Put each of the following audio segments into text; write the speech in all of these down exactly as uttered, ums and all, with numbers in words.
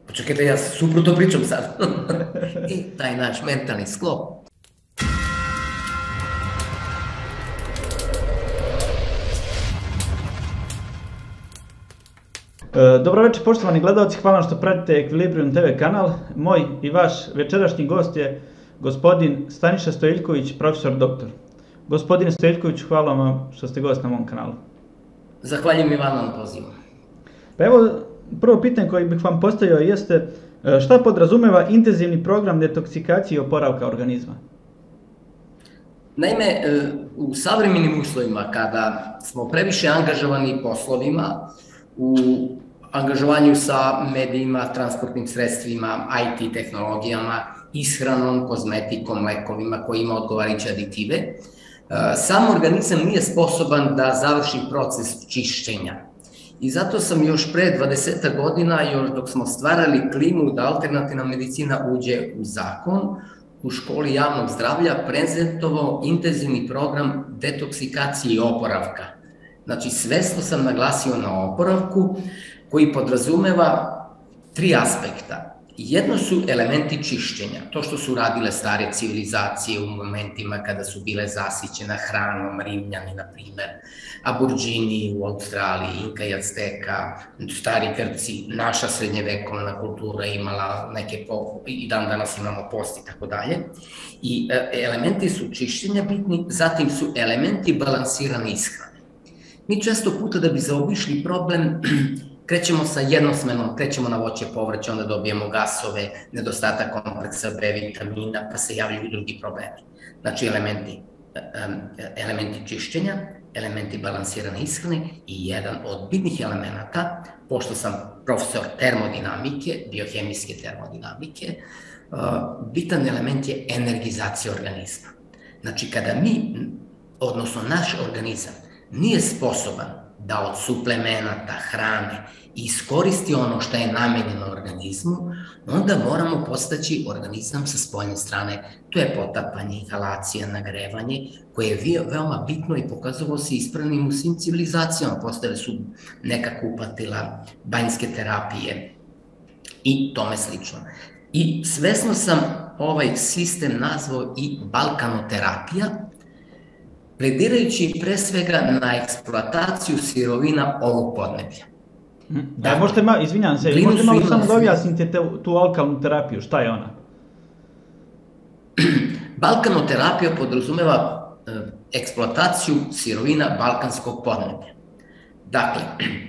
Počekajte, ja suprotno pričam sad. I taj naš mentalni sklop. Dobro večer, poštovani gledalci, hvala vam što pratite Ekvilibrium te ve kanal. Moj i vaš večerašnji gost je gospodin Staniša Stojiljković, profesor doktor. Gospodine Stojiljković, hvala vam što ste gost na mom kanalu. Zahvaljujem i vam na pozivu. Pa evo, prvo pitanje koje bih vam postavio jeste šta podrazumeva intenzivni program detoksikacije i oporavka organizma? Naime, u savremenim uslovima kada smo previše angažovani poslovima, u angažovanju sa medijima, transportnim sredstvima, i te tehnologijama, ishranom, kozmetikom, lekovima koji ima odgovarajuće aditive, sam organizam nije sposoban da završi proces čišćenja. I zato sam još pre dvadeset godina, još dok smo stvarali klimu da alternativna medicina uđe u zakon, u školi javnog zdravlja prezentovao intenzivni program detoksikacije i oporavka. Znači, svesno sam naglasio na oporavku koji podrazumeva tri aspekta. Jedno su elementi čišćenja, to što su radile stare civilizacije u momentima kada su bile zasićena hranom, Rimljani, na primer, Aborđini u Australiji, Inka i Azteka, stari Grci, naša srednjevekovna kultura imala neke, i dan danas imamo post i tako dalje. I elementi su čišćenja bitni, zatim su elementi balansirane ishrane. Mi često puta da bi zaobišli problem krećemo sa jednosmenom, krećemo na voće, povrće, onda dobijemo gasove, nedostatak kompleksa be, vitamina, pa se javljaju drugi problemi. Znači, elementi, elementi čišćenja, elementi balansirane ishrane i jedan od bitnih elemenata, pošto sam profesor termodinamike, biohemijske termodinamike, bitan element je energizacija organizma. Znači, kada mi, odnosno naš organizam, nije sposoban da od suplemenata, hrane iskoristi ono što je namenjeno organizmu, onda moramo postaći organizam sa spoljne strane. To je potapanje, inhalacija, nagrevanje, koje je veoma bitno i pokazalo se ispravnim u svim civilizacijama. Postojale su neka kupatila, banjske terapije i tome slično. I svesno sam ovaj sistem nazvao i balkanoterapija, pledirajući pre svega na eksploataciju sirovina ovog podneblja. Da, možete, izvinjam se, možete malo samo da objasnite tu alkalnu terapiju, šta je ona? Balkanoterapija podrazumeva eksploataciju sirovina balkanskog podneblja. Dakle,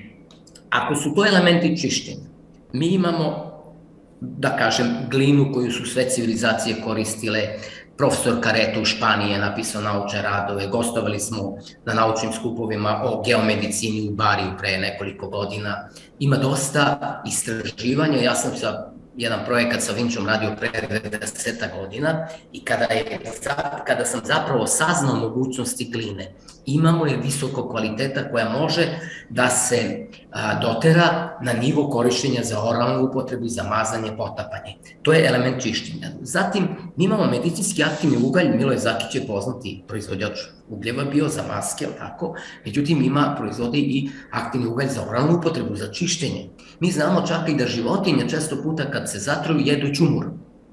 ako su to elementi čišćenja, mi imamo, da kažem, glinu koju su sve civilizacije koristile. Profesor Careto u Španiji je napisao naučne radove, gostovali smo na naučnim skupovima o geomedicini u Bariju pre nekoliko godina. Ima dosta istraživanja, ja sam sa jedan projekat sa Vinčom radio pre dvadeset godina i kada sam zapravo saznao mogućnosti gline, imamo je visoko kvaliteta koja može da se dotera na nivo korišćenja za oralnu upotrebu, za mazanje, potapanje. To je element čišćenja. Zatim, mi imamo medicinski aktivni ugalj, Miloje Zakić je poznati proizvođač ugljeva bio za maske, tako, međutim ima proizvodi i aktivni ugalj za oralnu upotrebu, za čišćenje. Mi znamo čak i da životinje često puta kad se zatruju jedu ćumur.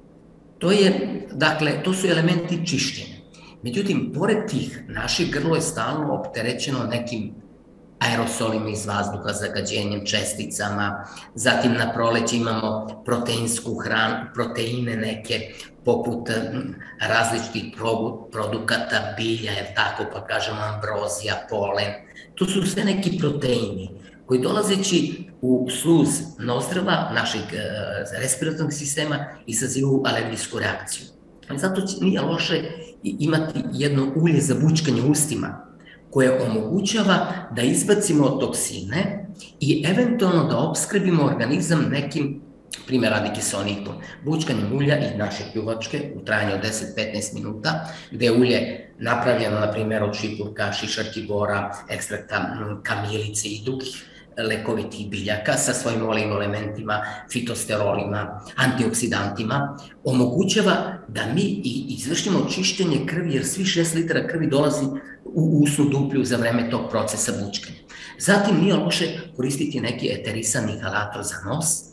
To je, dakle, to su elementi čišćenja. Međutim, pored tih, naše grlo je stalno opterećeno nekim aerosolima iz vazduha, zagađenjem, česticama, zatim na proleće imamo proteinsku hranu, proteine neke, poput različitih produkata, bilja, jer tako pa kažemo ambrozija, polen. To su sve neki proteini koji dolazeći u sluz nozdrva našeg respiratornog sistema izazivu alergijsku reakciju. Zato nije loše imati jedno ulje za bućkanje ustima koje omogućava da izbacimo toksine i eventualno da opskrbimo organizam nekim, primjer radi kiseonikom, bućkanjem ulja i naše pljuvačke u trajanju od deset do petnaest minuta, gde je ulje napravljeno, na primjer, od šipurka, šišarki bora, ekstrakta kamilice i drugih lekovitih biljaka sa svojim olejnim elementima, fitosterolima, antioksidantima, omogućava da mi izvršimo čišćenje krvi, jer svi šest litara krvi dolazi u usnu duplju za vreme tog procesa bućkanja. Zatim nije loše koristiti neki eterisan inhalator za nos,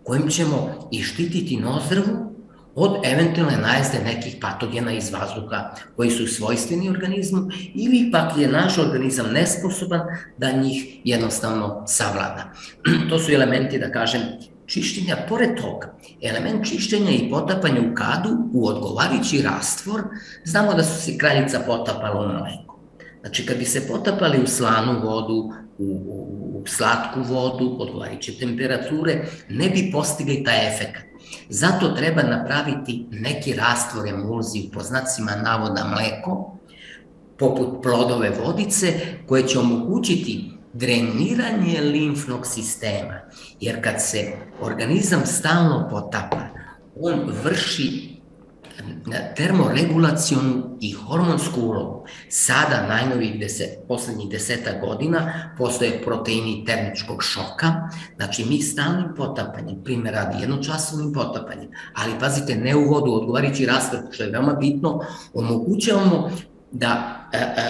kojim ćemo i štititi nozdrvu od eventualne najezde nekih patogena iz vazduha koji su svojstveni organizmu ili pak je naš organizam nesposoban da njih jednostavno savlada. To su elementi, da kažem, čišćenja. Pored toga, element čišćenja i potapanja u kadu u odgovarajući rastvor, znamo da su se kraljica potapala u mleko. Znači, kad bi se potapali u slanu vodu, u, u, u slatku vodu, odgovarajuće temperature, ne bi postigli taj efekat. Zato treba napraviti neki rastvor emulziju, po znacima navoda mleko, poput plodove vodice, koje će omogućiti dreniranje limfnog sistema, jer kad se organizam stalno potapa, on vrši termoregulacionu i hormonsku ulogu. Sada, najnovih deset, poslednjih deseta godina, postoje proteini termičkog šoka, znači mi stalnim potapanjem, primjer radi jednočasovnim potapanjem, ali pazite, ne u vodu, odgovarajući rastvor, što je veoma bitno, omogućavamo da,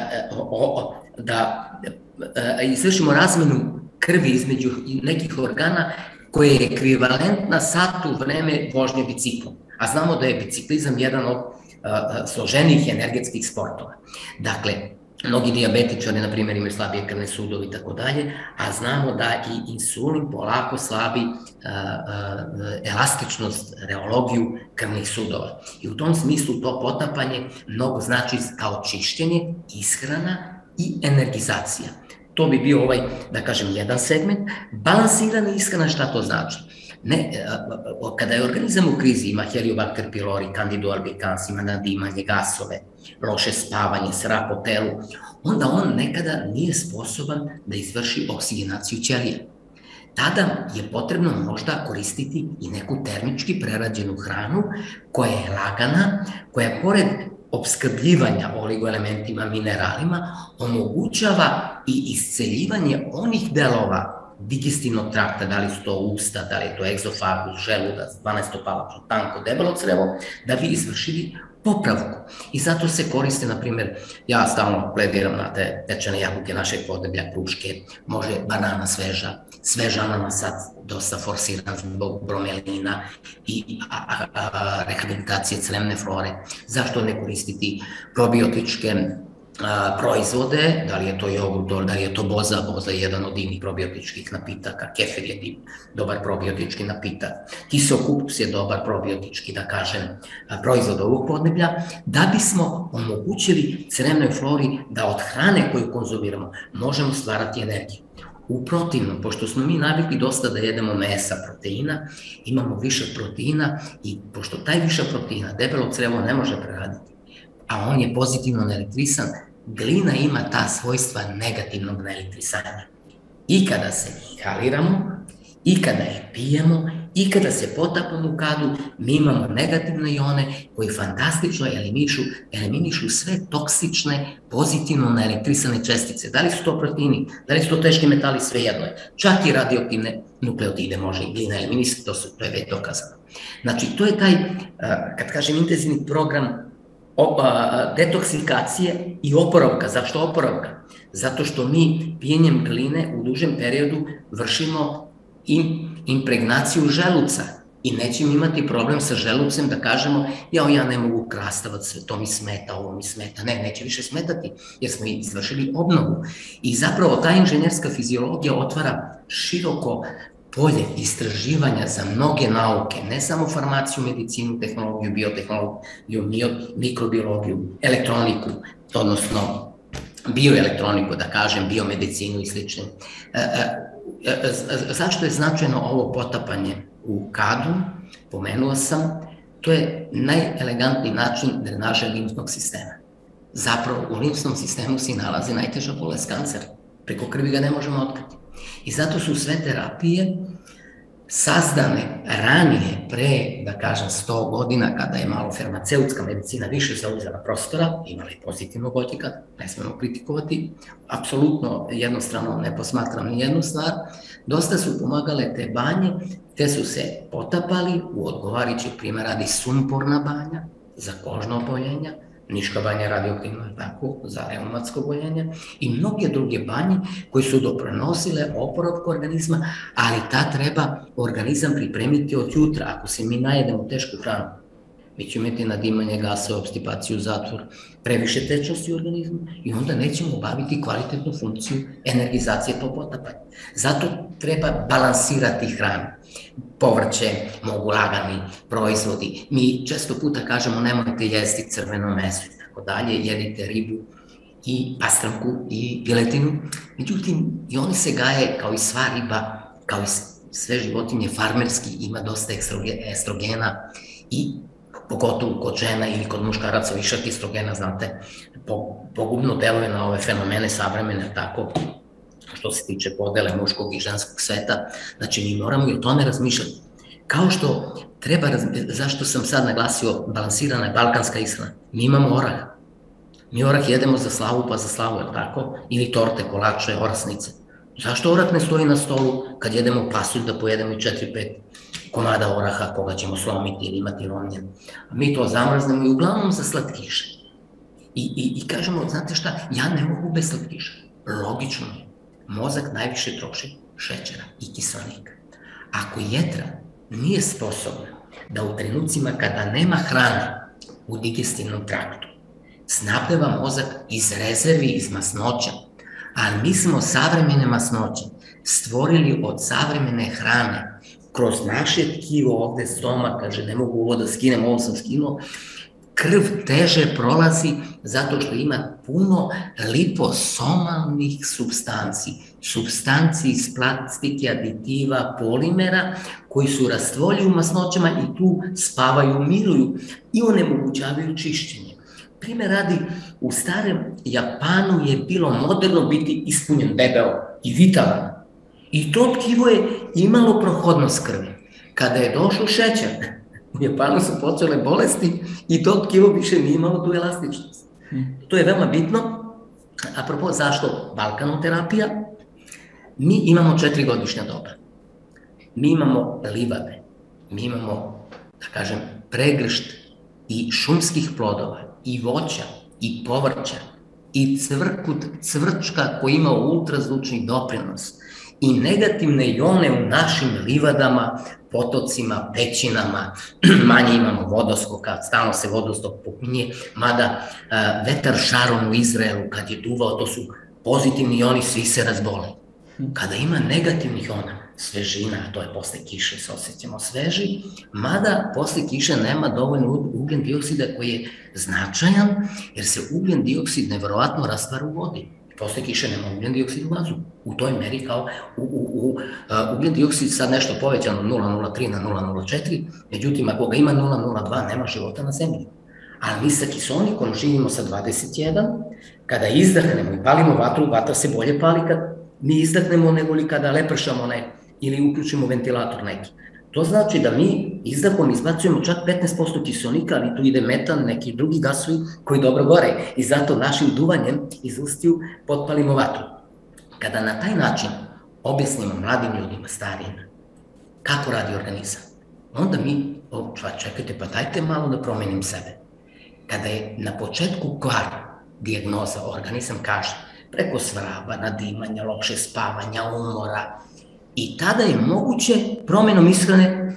da izvršimo razmenu krvi između nekih organa koje je ekvivalentna satu vreme vožnje biciklom. A znamo da je biciklizam jedan od složenijih energetskih sportova. Dakle, mnogi dijabetičari, na primjer, imaju slabije krvne sudove i tako dalje, a znamo da i insulin polako slabi elastičnost, reologiju krvnih sudova. I u tom smislu to potapanje mnogo znači kao čišćenje, ishrana i energizacija. To bi bio ovaj, da kažem, jedan segment. Balansirana ishrana, šta to znači? Ne, kada je organizam u krizi, ima Helicobacter pylori, Candida albicans, ima nadimanje, gasove, loše spavanje, srap po telu, onda on nekada nije sposoban da izvrši oksigenaciju ćelija. Tada je potrebno možda koristiti i neku termički prerađenu hranu koja je lagana, koja pored opskrbljivanja oligoelementima, mineralima, omogućava i isceljivanje onih delova digestivnog trakta, da li su to usta, da li je to egzofagus, želudac, dvanaestopalačno, tanko, debelo crevo, da bi izvršili popravku. I zato se koriste, na primjer, ja stalno plediram na te pečene jabuke našeg podneblja, kruške, može banana sveža, sveža ananas sad dosta forsiran zbog bromelina i a, a, a, rehabilitacije crevne flore. Zašto ne koristiti probiotičke A, proizvode, da li je to jogurt, da li je to boza, boza je jedan od divnih probiotičkih napitaka, kefir je div, dobar probiotički napitak, kisokupus je dobar probiotički, da kažem, proizvod ovog podneblja, da bismo omogućili crevnoj flori da od hrane koju konzumiramo možemo stvarati energiju. Uprotivno, pošto smo mi navikli dosta da jedemo mesa, proteina, imamo više proteina i pošto taj više proteina debelo crevo ne može preraditi, a on je pozitivno neelektrisan, glina ima ta svojstva negativnog neelektrisanja. I kada se inhaliramo, i kada je pijemo, i kada se potapamo u kadu, mi imamo negativne ione koji fantastično eliminišu, eliminišu sve toksične, pozitivno neelektrisane čestice. Da li su to proteini, da li su to teški metali, sve jedno je. Čak i radioaktivne nukleotide može i glina eliminisati, to, to je već dokazano. Znači, to je taj, kad kažem, intenzivni program detoksikacije i oporavka. Zašto oporavka? Zato što mi pijenjem gline u dužem periodu vršimo impregnaciju želuca i nećemo imati problem sa želucem da kažemo jao, ja ne mogu krastavati sve, to mi smeta, ovo mi smeta. Ne, neće više smetati jer smo izvršili obnovu. I zapravo ta inženjerska fiziologija otvara široko polje istraživanja za mnoge nauke, ne samo farmaciju, medicinu, tehnologiju, biotehnologiju, mikrobiologiju, elektroniku, odnosno bioelektroniku, da kažem, biomedicinu i slično. Zašto je značajno ovo potapanje u kadu? Pomenuo sam, to je najelegantniji način drenaže limfnog sistema. Zapravo, u limfnom sistemu se nalazi najteža bolest, kancer. Preko krvi ga ne možemo otkriti. I zato su sve terapije sazdane ranije, pre, da kažem, sto godina, kada je malo farmaceutska medicina više zauzela prostora, imala i pozitivnog odjeka, ne smemo kritikovati, apsolutno jednostrano ne posmatram ni jednu stvar, dosta su pomagale te banje, te su se potapali u odgovarajući primjer radi sumporna banja za kožno oboljenja, Niška banja je radioaktivna, tako, za reumatsko oboljenje i mnoge druge banje koje su doprinosile oporavku organizma, ali ta treba organizam pripremiti od jutra. Ako se mi najedemo tešku hranu, mi ćemo imati nadimanje, gasove, obstipaciju, zatvor, previše tečnosti u organizmu i onda nećemo obaviti kvalitetnu funkciju energizacije po potapanju. Zato treba balansirati hranu. Povrće, mogu lagani proizvodi. Mi često puta kažemo nemojte jesti crveno meso i tako dalje, jedite ribu i pastramku i piletinu. Međutim, i oni se gaje kao i sva riba, kao i sve životinje farmerski, ima dosta estrogena i pogotovo kod žena ili kod muškaraca višak estrogena, znate, pogubno deluje na ove fenomene savremene, tako, što se tiče podele muškog i ženskog sveta. Znači, mi moramo i o tome razmišljati. Kao što treba, zašto sam sad naglasio balansirana je balkanska ishrana, mi imamo orah. Mi orah jedemo za slavu, pa za slavu, je tako? Ili torte, kolače, orasnice. Zašto orah ne stoji na stolu kad jedemo pasulj da pojedemo i četiri pet komada oraha koga ćemo slomiti ili imati lomljen? Mi to zamrznemo i uglavnom za slatkiše. I, i, i kažemo, znate šta, ja ne mogu bez slatkiša. Logično je. Mozak najviše troši šećera i kiselnika. Ako jetra nije sposobna da u trenucima kada nema hrane u digestivnom traktu snabdeva mozak iz rezervi, iz masnoća, ali mi smo savremene masnoće stvorili od savremene hrane kroz naše tkivo ovde stomak, kaže ne mogu ovo da skinem, ovo sam skinuo, krv teže prolazi zato što ima puno liposomalnih supstanci, supstanci iz plastike, aditiva, polimera koji su rastvorili u masnoćama i tu spavaju, miruju i onemogućavaju čišćenje. Primer radi, u starem Japanu je bilo moderno biti ispunjen, debeo i vitalan i to tkivo je imalo prohodnost krvi. Kada je došao šećer, u Japanu su počele bolesti i to tkivo više nije imalo tu elastičnost. To je veoma bitno. Apropo, zašto balkanoterapija? Mi imamo četiri godišnja doba. Mi imamo livade, mi imamo, da kažem, pregršt i šumskih plodova, i voća, i povrća, i cvrkut, cvrčka koji ima ultrazvučni doprinos, i negativne jone u našim livadama, potocima, pećinama, manje imamo vodoskoka, stalno se vodostok pominje, mada vetar šarom u Izraelu kad je duvao, to su pozitivni joni, svi se razbole. Kada ima negativnih jona, svežina, to je posle kiše, se osjećamo sveži, mada posle kiše nema dovoljno ugljen dioksida koji je značajan, jer se ugljen dioksid neverovatno rastvara u vodi. Posle kiše nema ugljen dioksid u vazduhu. U toj meri kao u, u, u, uh, ugljen dioksid sad nešto povećano nula zarez nula tri na nula zarez nula četiri, međutim ako ga ima nula zarez nula dva nema života na zemlji. Ali mi sa kiselnikom živimo sa dvadeset jedan, kada izdahnemo i palimo vatru, vatra se bolje pali kad mi izdahnemo nego li kada lepršamo ne, ili uključimo ventilator neki. To znači da mi izdahom izbacujemo čak petnaest posto kiselnika, ali tu ide metan, neki drugi gasovi koji dobro gore i zato našim duvanjem iz ustiju potpalimo vatru. Kada na taj način objasnimo mladim ljudima, starijima, kako radi organizam, onda mi, o, čekajte, pa dajte malo da promenim sebe. Kada je na početku kvar dijagnoza, organizam kaže preko svraba, nadimanja, loše spavanja, umora, i tada je moguće promenom ishrane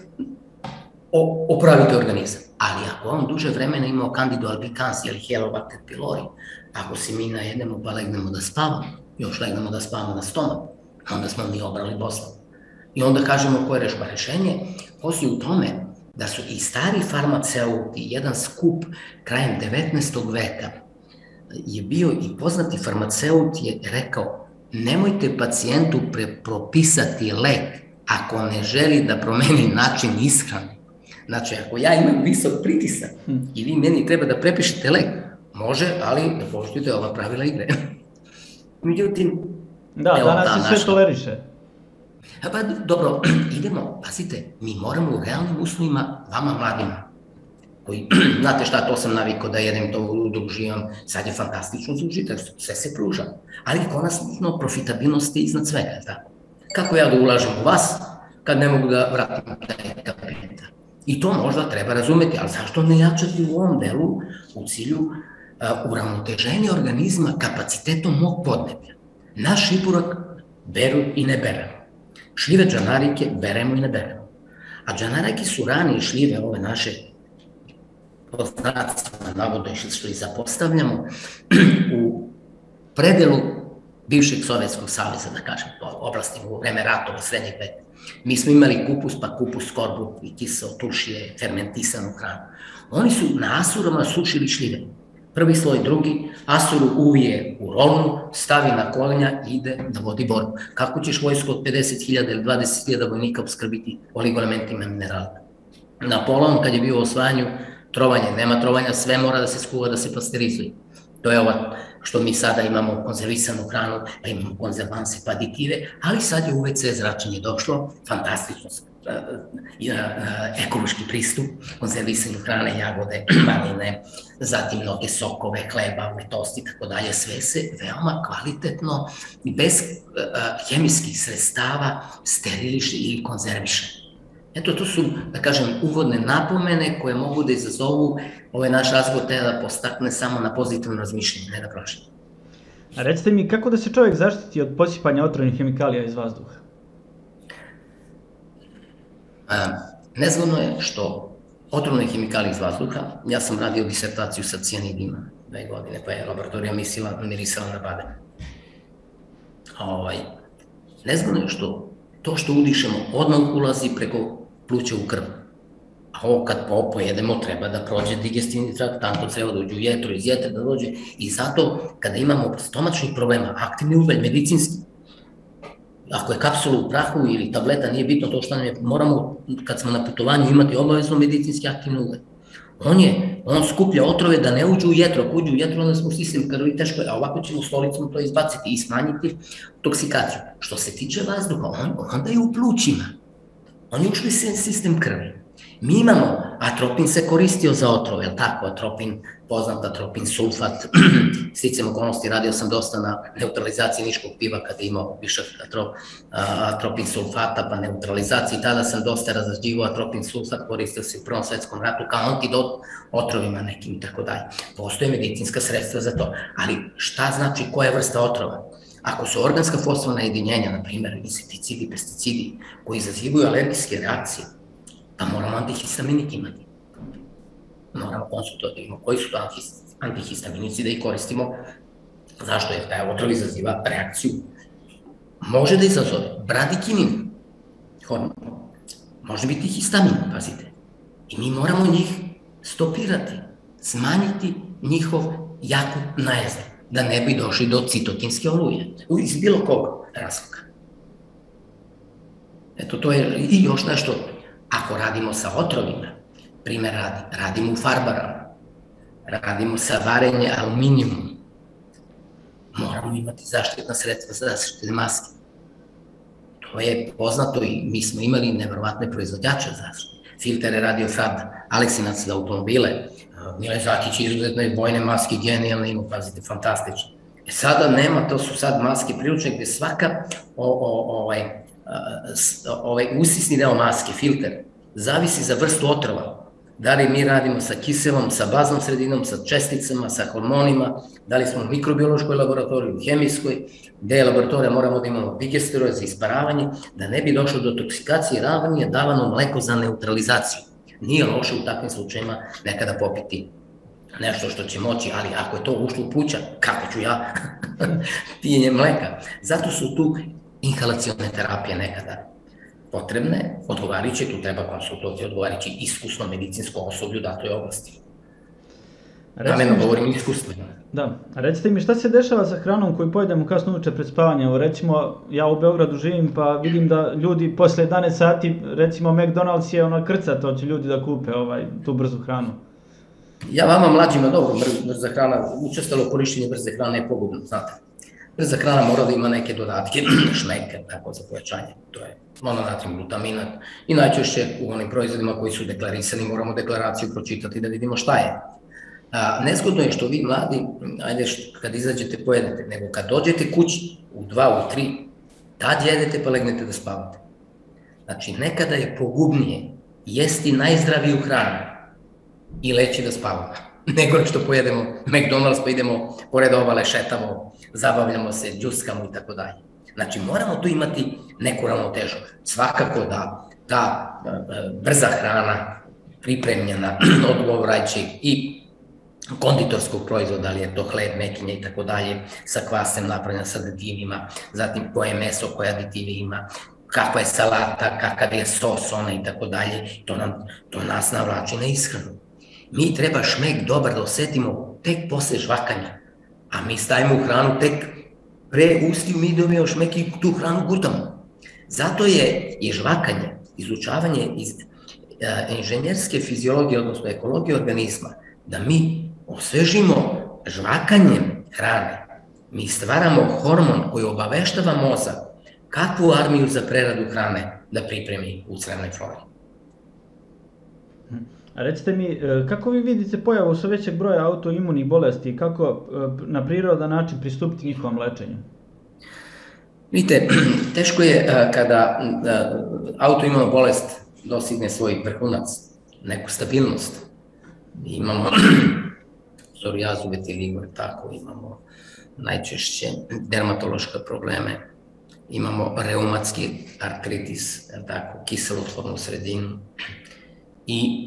opraviti organizam. Ali ako on duže vremena imao Candida albicans ili Helicobacter pylori, ako se mi najedemo pa legnemo da spavamo, još legnemo da spavamo na stomak, onda smo mi obrali Boslav. I onda kažemo koje je rešenje, postoji u tome da su i stari farmaceuti, jedan skup krajem devetnaestog veka, je bio i poznati farmaceut je rekao nemojte pacijentu propisati lek ako ne želi da promeni način ishrane. Znači, ako ja imam visok pritisak i vi meni treba da prepišete lek, može, ali da poštujete ova pravila igre. Međutim, da, danas se sve toleriše. Pa dobro, idemo, pazite, mi moramo u realnim uslovima, vama mladima, koji, znate šta, to sam navikao da jedem, to uživam, sad je fantastično za užitak, sve se pruža, ali konačno profitabilnost je iznad svega, tako? Kako ja da ulažem u vas, kad ne mogu da vratim taj kapital? I to možda treba razumeti, ali zašto ne jačati u ovom delu u cilju uravnoteženje organizma kapacitetom mog podneblja. Naš šipurak beru i ne beremo. Šljive džanarike beremo i ne beremo. A džanarike su ranije šljive, ove naše pod znacima navoda što i zapostavljamo, u predelu bivšeg Sovjetskog saveza, da kažem, oblasti u vreme ratova, srednjeg veka. Mi smo imali kupus, pa kupus, skorbut i kiseo, tušije, fermentisanu hranu. Oni su na asurama sušili šljive. Prvi sloj, drugi, asuru uvije u rolnu, stavi na kolenja i ide da vodi borbu. Kako ćeš vojsku od pedeset hiljada ili dvadeset hiljada vojnika obskrbiti oligoelementima minerala? Napoleon, kad je bio u osvajanju, trovanje, nema trovanja, sve mora da se skuva, da se pasterizuje. To je ovo što mi sada imamo konzervisanu hranu, pa imamo konzervanse, pa aditive, ali sad je U V C zračenje došlo, fantastično, ekološki pristup, konzervisanju hrane, jagode, maline, zatim mnoge sokove, hleba, tosti, tako dalje, sve se veoma kvalitetno i bez hemijskih sredstava steriliše ili konzerviše. Eto, to su, da kažem, uvodne napomene koje mogu da izazovu ovaj naš razgovor te da postakne samo na pozitivno razmišljanje, ne da prošle. A recite mi, kako da se čovjek zaštiti od posipanja otrovnih hemikalija iz vazduha? Nezgodno je što otrovne hemikalije iz vazduha, ja sam radio disertaciju sa cijanidima dve godine, pa je laboratorija mirisala na baden. Nezgodno je što to što udišemo odmah ulazi preko pluća u krv. A ovo kad pojedemo treba da prođe digestivni trakt, tanko treba da uđe u jetru, iz jetre da dođe. I zato kada imamo stomačnih problema, aktivni ugalj, medicinski, ako je kapsula u prahu ili tableta, nije bitno to što nam je, moramo kad smo na putovanju imati obavezno medicinski aktivni ugalj. On je, on skuplja otrove da ne uđu u jetru, ako uđu u jetru onda smo u sistem krvi teško, a ovako ćemo stolicom to izbaciti i smanjiti toksikaciju. Što se tiče vazduha, onda je u plućima, on je ušli sistem krvi. Mi imamo, atropin se koristio za otrove, je li tako, atropin, poznat atropin sulfat, sticam okolnosti, radio sam dosta na neutralizaciji niškog piva kada je imao višak atropin sulfata, pa neutralizaciji, tada sam dosta razrađivao atropin sulfat, koristio se u Prvom svetskom ratu kao antidot otrovima nekim i tako dalje. Postoje medicinska sredstva za to, ali šta znači koja vrsta otrova? Ako su organska fosforna jedinjenja, na primjer insekticidi, pesticidi, koji izazivaju alergijske reakcije, pa moramo antihistaminik imati. Moramo konsultovati koji su to antihistaminici da ih koristimo. Zašto? Jer taj otrov izaziva reakciju. Može da izazove bradikinin, hormon, može biti histamin, pazite. I mi moramo njih stopirati, smanjiti njihov jaku najezdu, da ne bi došli do citokinske oluje, iz bilo kog razloga. Eto, to je i još nešto. Ako radimo sa otrovima, primjer radi, radimo u farbarama, radimo sa varenje aluminijumom, moramo imati zaštitna sredstva za zaštitne maske. To je poznato i mi smo imali nevjerovatne proizvođače zaštite. Filtere radio Fab, Aleksinac za automobile, Mile Zakić izuzetne vojne maske, genijalne, ima, pazite, fantastično. E sada nema, to su sad maske priručne gde svaka ovaj usisni deo maske, filter, zavisi za vrstu otrova. Da li mi radimo sa kiselom, sa baznom sredinom, sa česticama, sa hormonima, da li smo u mikrobiološkoj laboratoriji, u hemijskoj, gde je laboratorija moramo da imamo digesteroje za isparavanje, da ne bi došlo do toksikacije, ravno je davano mleko za neutralizaciju. Nije loše u takvim slučajima nekada popiti nešto što će moći, ali ako je to ušlo u pluća, kako ću ja pijenje mleka? Zato su tu inhalacione terapije nekada potrebne, odgovarajuće, tu treba konsultovati odgovarajući iskusno medicinsko osoblju u datoj oblasti. Namjerno govorim iskustveno. Da, a recite mi šta se dešava sa hranom koju pojedemo kasno uveče pred spavanje? Evo recimo, ja u Beogradu živim pa vidim da ljudi posle jedanaest sati, recimo McDonald's je ona krca, to će ljudi da kupe tu brzu hranu. Ja vama mlađima dobro, brza hrana, učestalo korištenje brze hrane je pogubno, znate. Brza hrana mora da ima neke dodatke, šmeker, tako za pojačanje, to je mononatrium glutaminat i najčešće u onim proizvodima koji su deklarisani moramo deklaraciju pročitati da vidimo šta je. Nezgodno je što vi mladi, ajde kad izađete pojedete, nego kad dođete kući u dva, u tri, tad jedete pa legnete da spavate. Znači nekada je pogubnije jesti najzdraviju hranu i leći da spavamo. nego što pojedemo McDonald's pa idemo pored obale, šetamo, zabavljamo se, džuskamo i tako dalje. Znači, moramo tu imati neku ravnotežu. Svakako da ta brza hrana, pripremljena od govorajućeg i konditorskog proizvoda, ali je to hleb, mekinje i tako dalje, sa kvasem napravljena, sa aditivima, zatim koje meso, koje aditivi ima, kakva je salata, kakav je sos, ona i tako dalje, to nas navlači na ishranu. Mi treba šmek dobar da osetimo tek posle žvakanja, a mi stavimo u hranu tek pre ustiju, mi dobijemo šmek i tu hranu gutamo. Zato je i žvakanje, izučavanje iz inženjerske fiziologije, odnosno ekologije organizma, da mi osvežimo žvakanjem hrane. Mi stvaramo hormon koji obaveštava mozak kakvu armiju za preradu hrane da pripremi u crevnoj flori. A recite mi, kako vi vidite pojavu sve većeg broja autoimunih bolesti i kako na prirodan način pristupiti njihovom lečenju? Vidite, teško je kada autoimuna bolest dostigne svoj vrhunac, neku stabilnost. Imamo psorijazu, vitiligo, tako, imamo najčešće dermatološke probleme, imamo reumatski artritis, tako, kiselotvornu sredinu i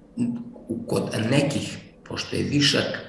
kod nekih, pošto je višak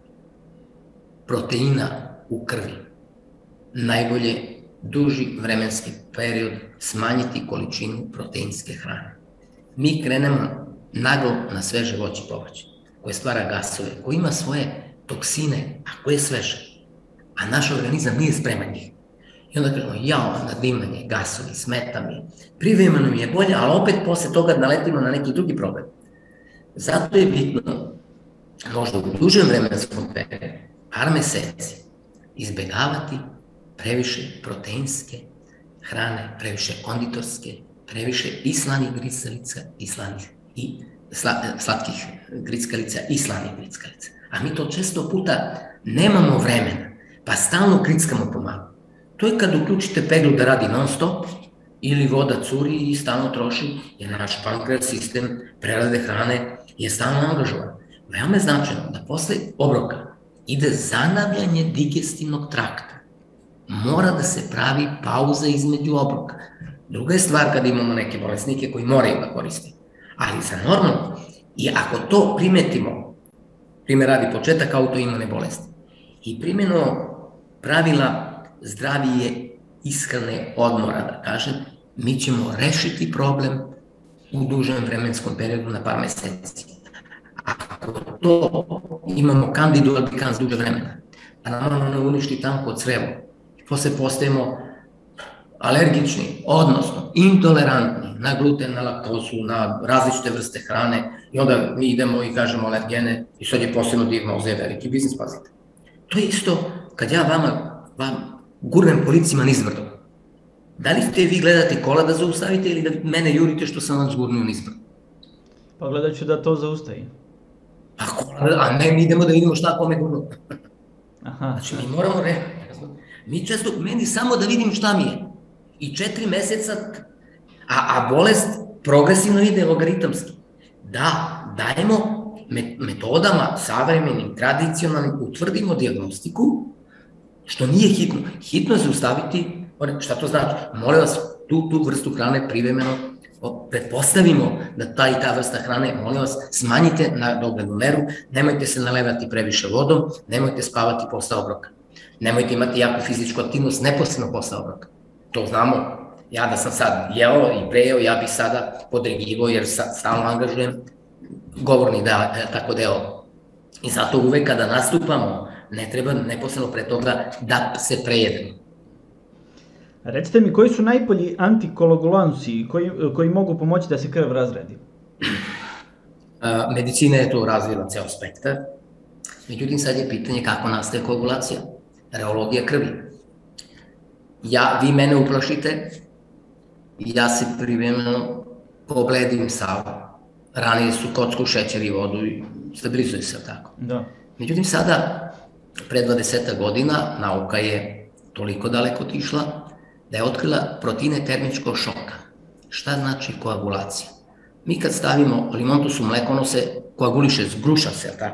proteina u krvi, najbolje duži vremenski period smanjiti količinu proteinske hrane. Mi krenemo naglo na sveže voće i povrće, koje stvara gasove, koje ima svoje toksine, a koje je sveže, a naš organizam nije spreman njih. I onda kažemo, jao, nadimanje, gasovi, smeta mi, privremeno mi je bolje, ali opet posle toga naletimo na neki drugi problem. Zato je bitno, možda u dužem vremenskom periodu, par meseci, izbegavati previše proteinske hrane, previše konditorske, previše i slanih grickalica i slanih i slatkih grickalica i slanih grickalica. A mi to često puta nemamo vremena, pa stalno grickamo pomalo. To je kad uključite peglu da radi non stop ili voda curi i stalno troši, jer naš pankreas, sistem prerade hrane je stalno angažovan. Veoma je značajno da posle obroka ide zanavljanje digestivnog trakta. Mora da se pravi pauza između obroka. Druga je stvar kada imamo neke bolesnike koji moraju da koriste. Ali za normalno, i ako to primetimo, primjer radi početak autoimune bolesti, i primjeno pravila zdravije ishrane odmora, da kažem, mi ćemo rešiti problem u dužem vremenskom periodu na par meseci. Ako to imamo kandidu albicans duže vremena, pa nam ne uništi tanko crevo, posle postajemo alergični, odnosno intolerantni na gluten, na laktozu, na različite vrste hrane i onda mi idemo i kažemo alergene i sad je posebno dijagnoza je veliki biznis, pazite. To je isto kad ja vama, vam gurnem policima nizbrdo. Da li ste vi gledate kola da zaustavite ili da mene jurite što sam vam zgurnio nizbrdo? Pa gledat ću da to zaustavi. A ne, mi idemo da vidimo šta kome gurno. Znači, mi moramo re... Mi često, meni samo da vidim šta mi je. I četiri meseca, a bolest progresivno ide logaritamski. Da, dajemo metodama savremenim, tradicionalnim, utvrdimo dijagnostiku, što nije hitno. Hitno je zaustaviti, šta to znači? Molim vas, tu vrstu hrane privremeno pretpostavimo da ta i ta vrsta hrane, molim vas, smanjite na doglednu meru, nemojte se nalevati previše vodom, nemojte spavati posle obroka. Nemojte imati jaku fizičku aktivnost neposredno posle obroka. To znamo, ja da sam sad jeo i prejeo, ja bih sada podregivo jer stalno angažujem govorni tako deo. I zato uvek kada nastupamo, ne treba neposredno pre toga da se prejedemo. Recite mi, koji su najbolji antikoagulansi koji mogu pomoći da se krv razredi? Medicina je to razvila ceo spektar. Međutim, sad je pitanje kako nastaje koagulacija. Reologija krvi. Vi mene uplašite, ja se privremeno pobledim sa ranije su kocku, šećer i vodu i stabilizuje se tako. Međutim, sada, pre dvadeset godina, nauka je toliko daleko otišla da je otkrila proteine termičkog šoka. Šta znači koagulacija? Mi kad stavimo limontus u mleko, ono se koaguliše, zgruša se, tako?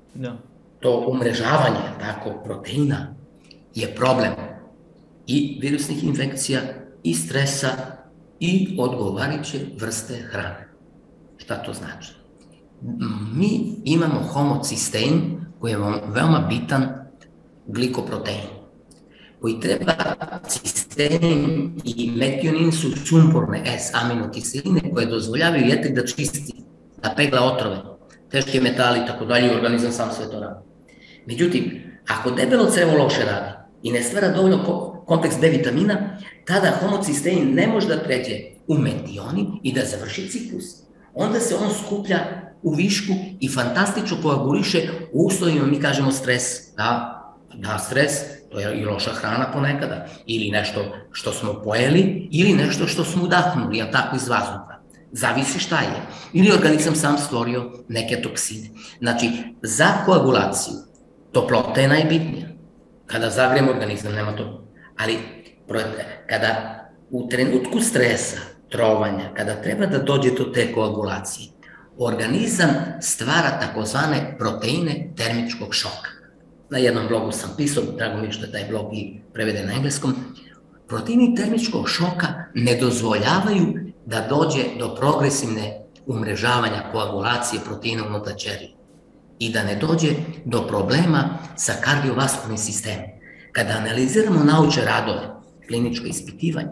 Da. To umrežavanje, tako, proteina je problem i virusnih infekcija, i stresa, i odgovarajuće vrste hrane. Šta to znači? Mi imamo homocistein koji je veoma bitan glikoprotein, koji treba, cistein i metionin su sumporne S-aminokiseline koje dozvoljavaju jetre da čisti, da pegla otrove, teške metali i tako dalje, organizam sam sve to radi. Međutim, ako debelo crevo loše radi i ne stvara dovoljno kompleks B vitamina, tada homocistein ne može da pređe u metionin i da završi ciklus. Onda se on skuplja u višku i fantastično koaguliše u uslovima, mi kažemo stres, da, da stres, to je i loša hrana ponekada, ili nešto što smo pojeli, ili nešto što smo udahnuli, a tako iz vazduha. Zavisi šta je. Ili organizam sam stvorio neke toksine. Znači, za koagulaciju toplota je najbitnija. Kada zagrijemo organizam, nema to. Ali kada u trenutku stresa, trovanja, kada treba da dođe do te koagulacije, organizam stvara takozvane proteine termičkog šoka. Na jednom blogu sam pisao, drago mi je što je taj blog i preveden na engleskom, proteini termičkog šoka ne dozvoljavaju da dođe do progresivne umrežavanja koagulacije proteina unutar ćelije i da ne dođe do problema sa kardiovaskularnim sistemom. Kada analiziramo naučne radove, kliničko ispitivanje,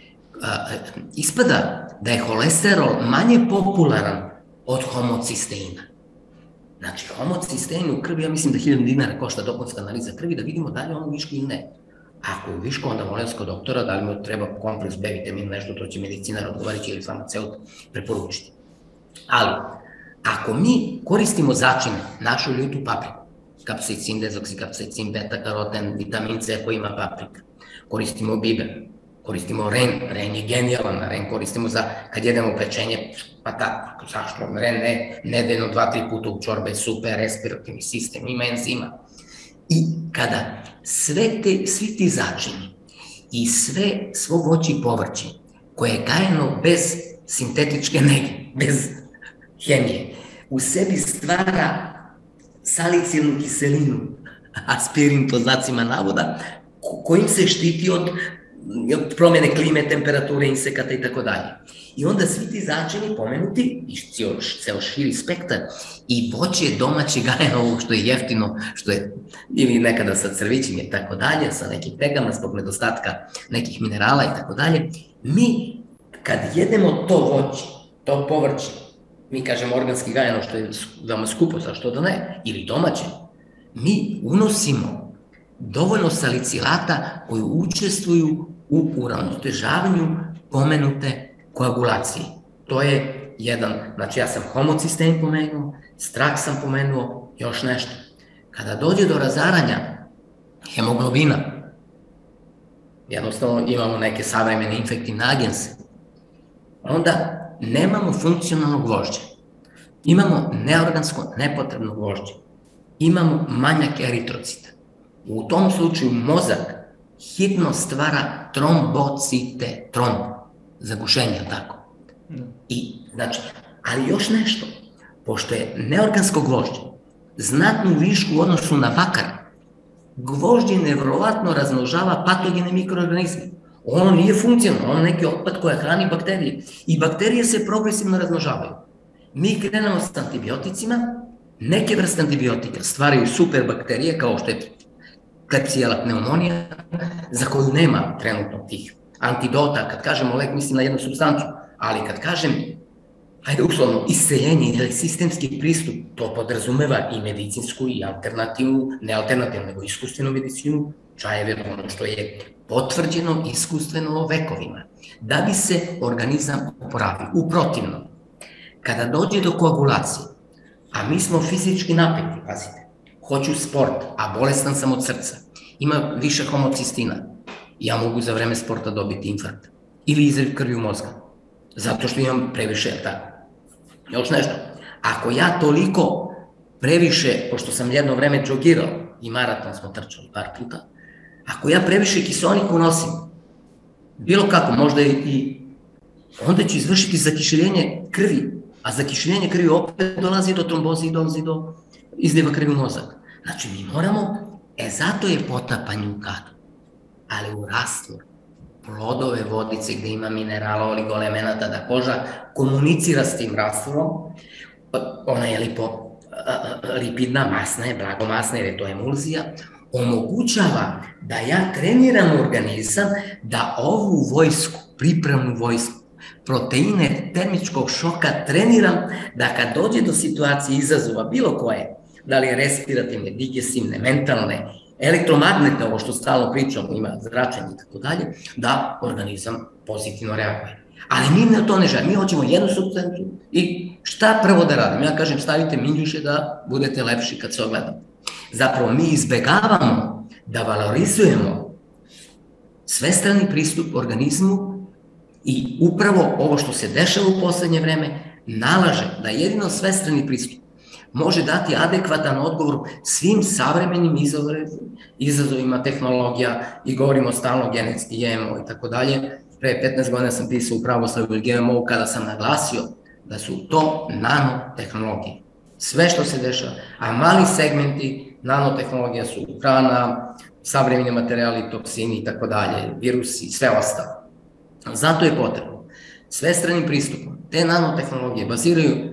ispada da je holesterol manje popularan od homocisteina. Znači, homocistein u krvi, ja mislim da hiljadu dinara košta dopunska analiza krvi, da vidimo da li je on u višku ili ne. Ako je u višku, onda molim kod doktora da li mu treba kompleks B vitamin, nešto, to će medicinar odgovarajući ili farmaceut preporučiti. Ali, ako mi koristimo začine, našu ljutu papriku, kapsaicin, dezoksiribozin, beta-karoten, vitamin C koji ima paprika, koristimo biber, koristimo ren, ren je genijalan, ren koristimo za kad jedemo pečenje, pa tako, zašto? Ren ne, nedeljno dva, tri puta u čorbe, super, respirativni sistem, ima enzima. I kada sve te, svi ti začini i sve, svo voće i povrće koje je gajeno bez sintetičke nege, bez hemije, u sebi stvara salicilnu kiselinu, aspirin po znacima navoda, kojim se štiti od promjene klime, temperature, insekata i tako dalje. I onda svi ti začini pomenuti, i ceo širi spektar, i voće domaće gajeno ovog što je jeftino, što je, ili nekada sa crvićima i tako dalje, sa nekim pegama zbog nedostatka nekih minerala i tako dalje, mi kad jedemo to voće, to povrće, mi kažemo organski gajeno što je veoma skupo, zašto da ne, ili domaće, mi unosimo dovoljno salicilata koji učestvuju u uravnotežavanju pomenute koagulacije. To je jedan, znači ja sam homocistein pomenuo, strah sam pomenuo, još nešto. Kada dođe do razaranja hemoglobina, jednostavno imamo neke savremene infektivne agense, onda nemamo funkcionalno gvožđe. Imamo neorgansko, nepotrebno gvožđe. Imamo manjak eritrocita. U tom slučaju mozak hitno stvara trombocite, tromb, zagušenje, tako. I, znači, ali još nešto, pošto je neorgansko gvožđe znatno višku u odnosu na bakar, gvožđe nevjerovatno razmnožava patogene mikroorganizme. Ono nije funkcionalno, ono neki otpad koja hrani bakterije. I bakterije se progresivno razmnožavaju. Mi krenemo s antibioticima, neke vrste antibiotika stvaraju super bakterije, kao što je Klebsiella pneumonija, za koju nema trenutno tih antidota. Kad kažemo lek, mislim na jednu supstancu, ali kad kažem, hajde uslovno, isceljenje ili sistemski pristup, to podrazumeva i medicinsku i alternativnu, ne alternativnu, nego iskustvenu medicinu, čajeve, ono što je potvrđeno iskustveno vekovima, da bi se organizam oporavio. Uprotivno, kada dođe do koagulacije, a mi smo fizički napeti, pazite, hoću sport, a bolestan sam od srca, ima više homocistina, ja mogu za vreme sporta dobiti infarkt ili izliv krvi u mozga, zato što imam previše, tako. Još nešto, ako ja toliko previše, pošto sam jedno vreme džogirao i maraton smo trčali par puta, ako ja previše kiseonika unosim, bilo kako, možda i, onda ću izvršiti zakišljenje krvi, a zakišljenje krvi opet dolazi do tromboze i dolazi do izljeva krvi u mozak. Znači, mi moramo, e zato je potapanje u kadu, ali u rastvor, plodove vodice gde ima minerala, oligoelemenata, da koža komunicira s tim rastvorom, ona je lipo, lipidna, masna je, blagomasna, jer je to emulzija, omogućava da ja treniram organizam da ovu vojsku, pripremnu vojsku, proteine termičkog šoka treniram da kad dođe do situacije izazova bilo koje, da li je respirativne, digestivne, mentalne, elektromagnetne, ovo što stalno pričamo, ima zračenje i tako dalje, da organizam pozitivno reaguje. Ali mi to ne želimo, mi hoćemo jednu substancu i šta prvo da radim? Ja kažem, stavite minjuše da budete lepši kad se ogledamo. Zapravo mi izbegavamo da valorizujemo svestrani pristup organizmu i upravo ovo što se dešava u poslednje vreme nalaže da jedino svestrani pristup može dati adekvatan odgovor svim savremenim izazovima tehnologija i govorimo stalno genetski G M O i tako dalje. Pre petnaest godina sam pisao u Pravoslavlju G M O kada sam naglasio da su to nanotehnologije. Sve što se dešava, a mali segmenti nanotehnologija su hrana, savremeni materijali, toksini i tako dalje, virusi i sve ostalo. Zato je potrebno svestranim pristupom. Te nanotehnologije baziraju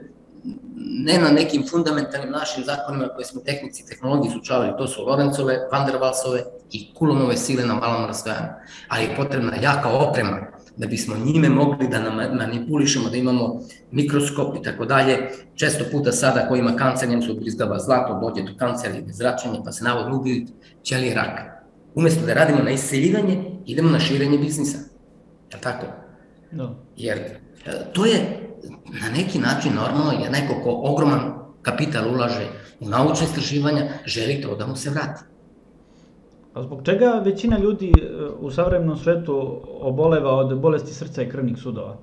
ne na nekim fundamentalnim našim zakonima koje smo tehnici i tehnologiji izučavali, to su Lorencove, Van der Waalsove i Coulombove sile na malom rastojanju, ali je potrebna jaka oprema da bismo njime mogli da manipulišemo, da imamo mikroskop i tako dalje. Često puta sada ko ima kancer, njem se ubrizgava zlato, dođe do kancera ili zračenja, pa se navodno ubiju ćelije raka. Umesto da radimo na isceljivanje, idemo na širenje biznisa. Je tako? Jer to je na neki način normalno, jer neko ko ogroman kapital ulaže u naučne istraživanja, želi to da mu se vrati. A zbog čega većina ljudi u savremenom svetu oboleva od bolesti srca i krvnih sudova?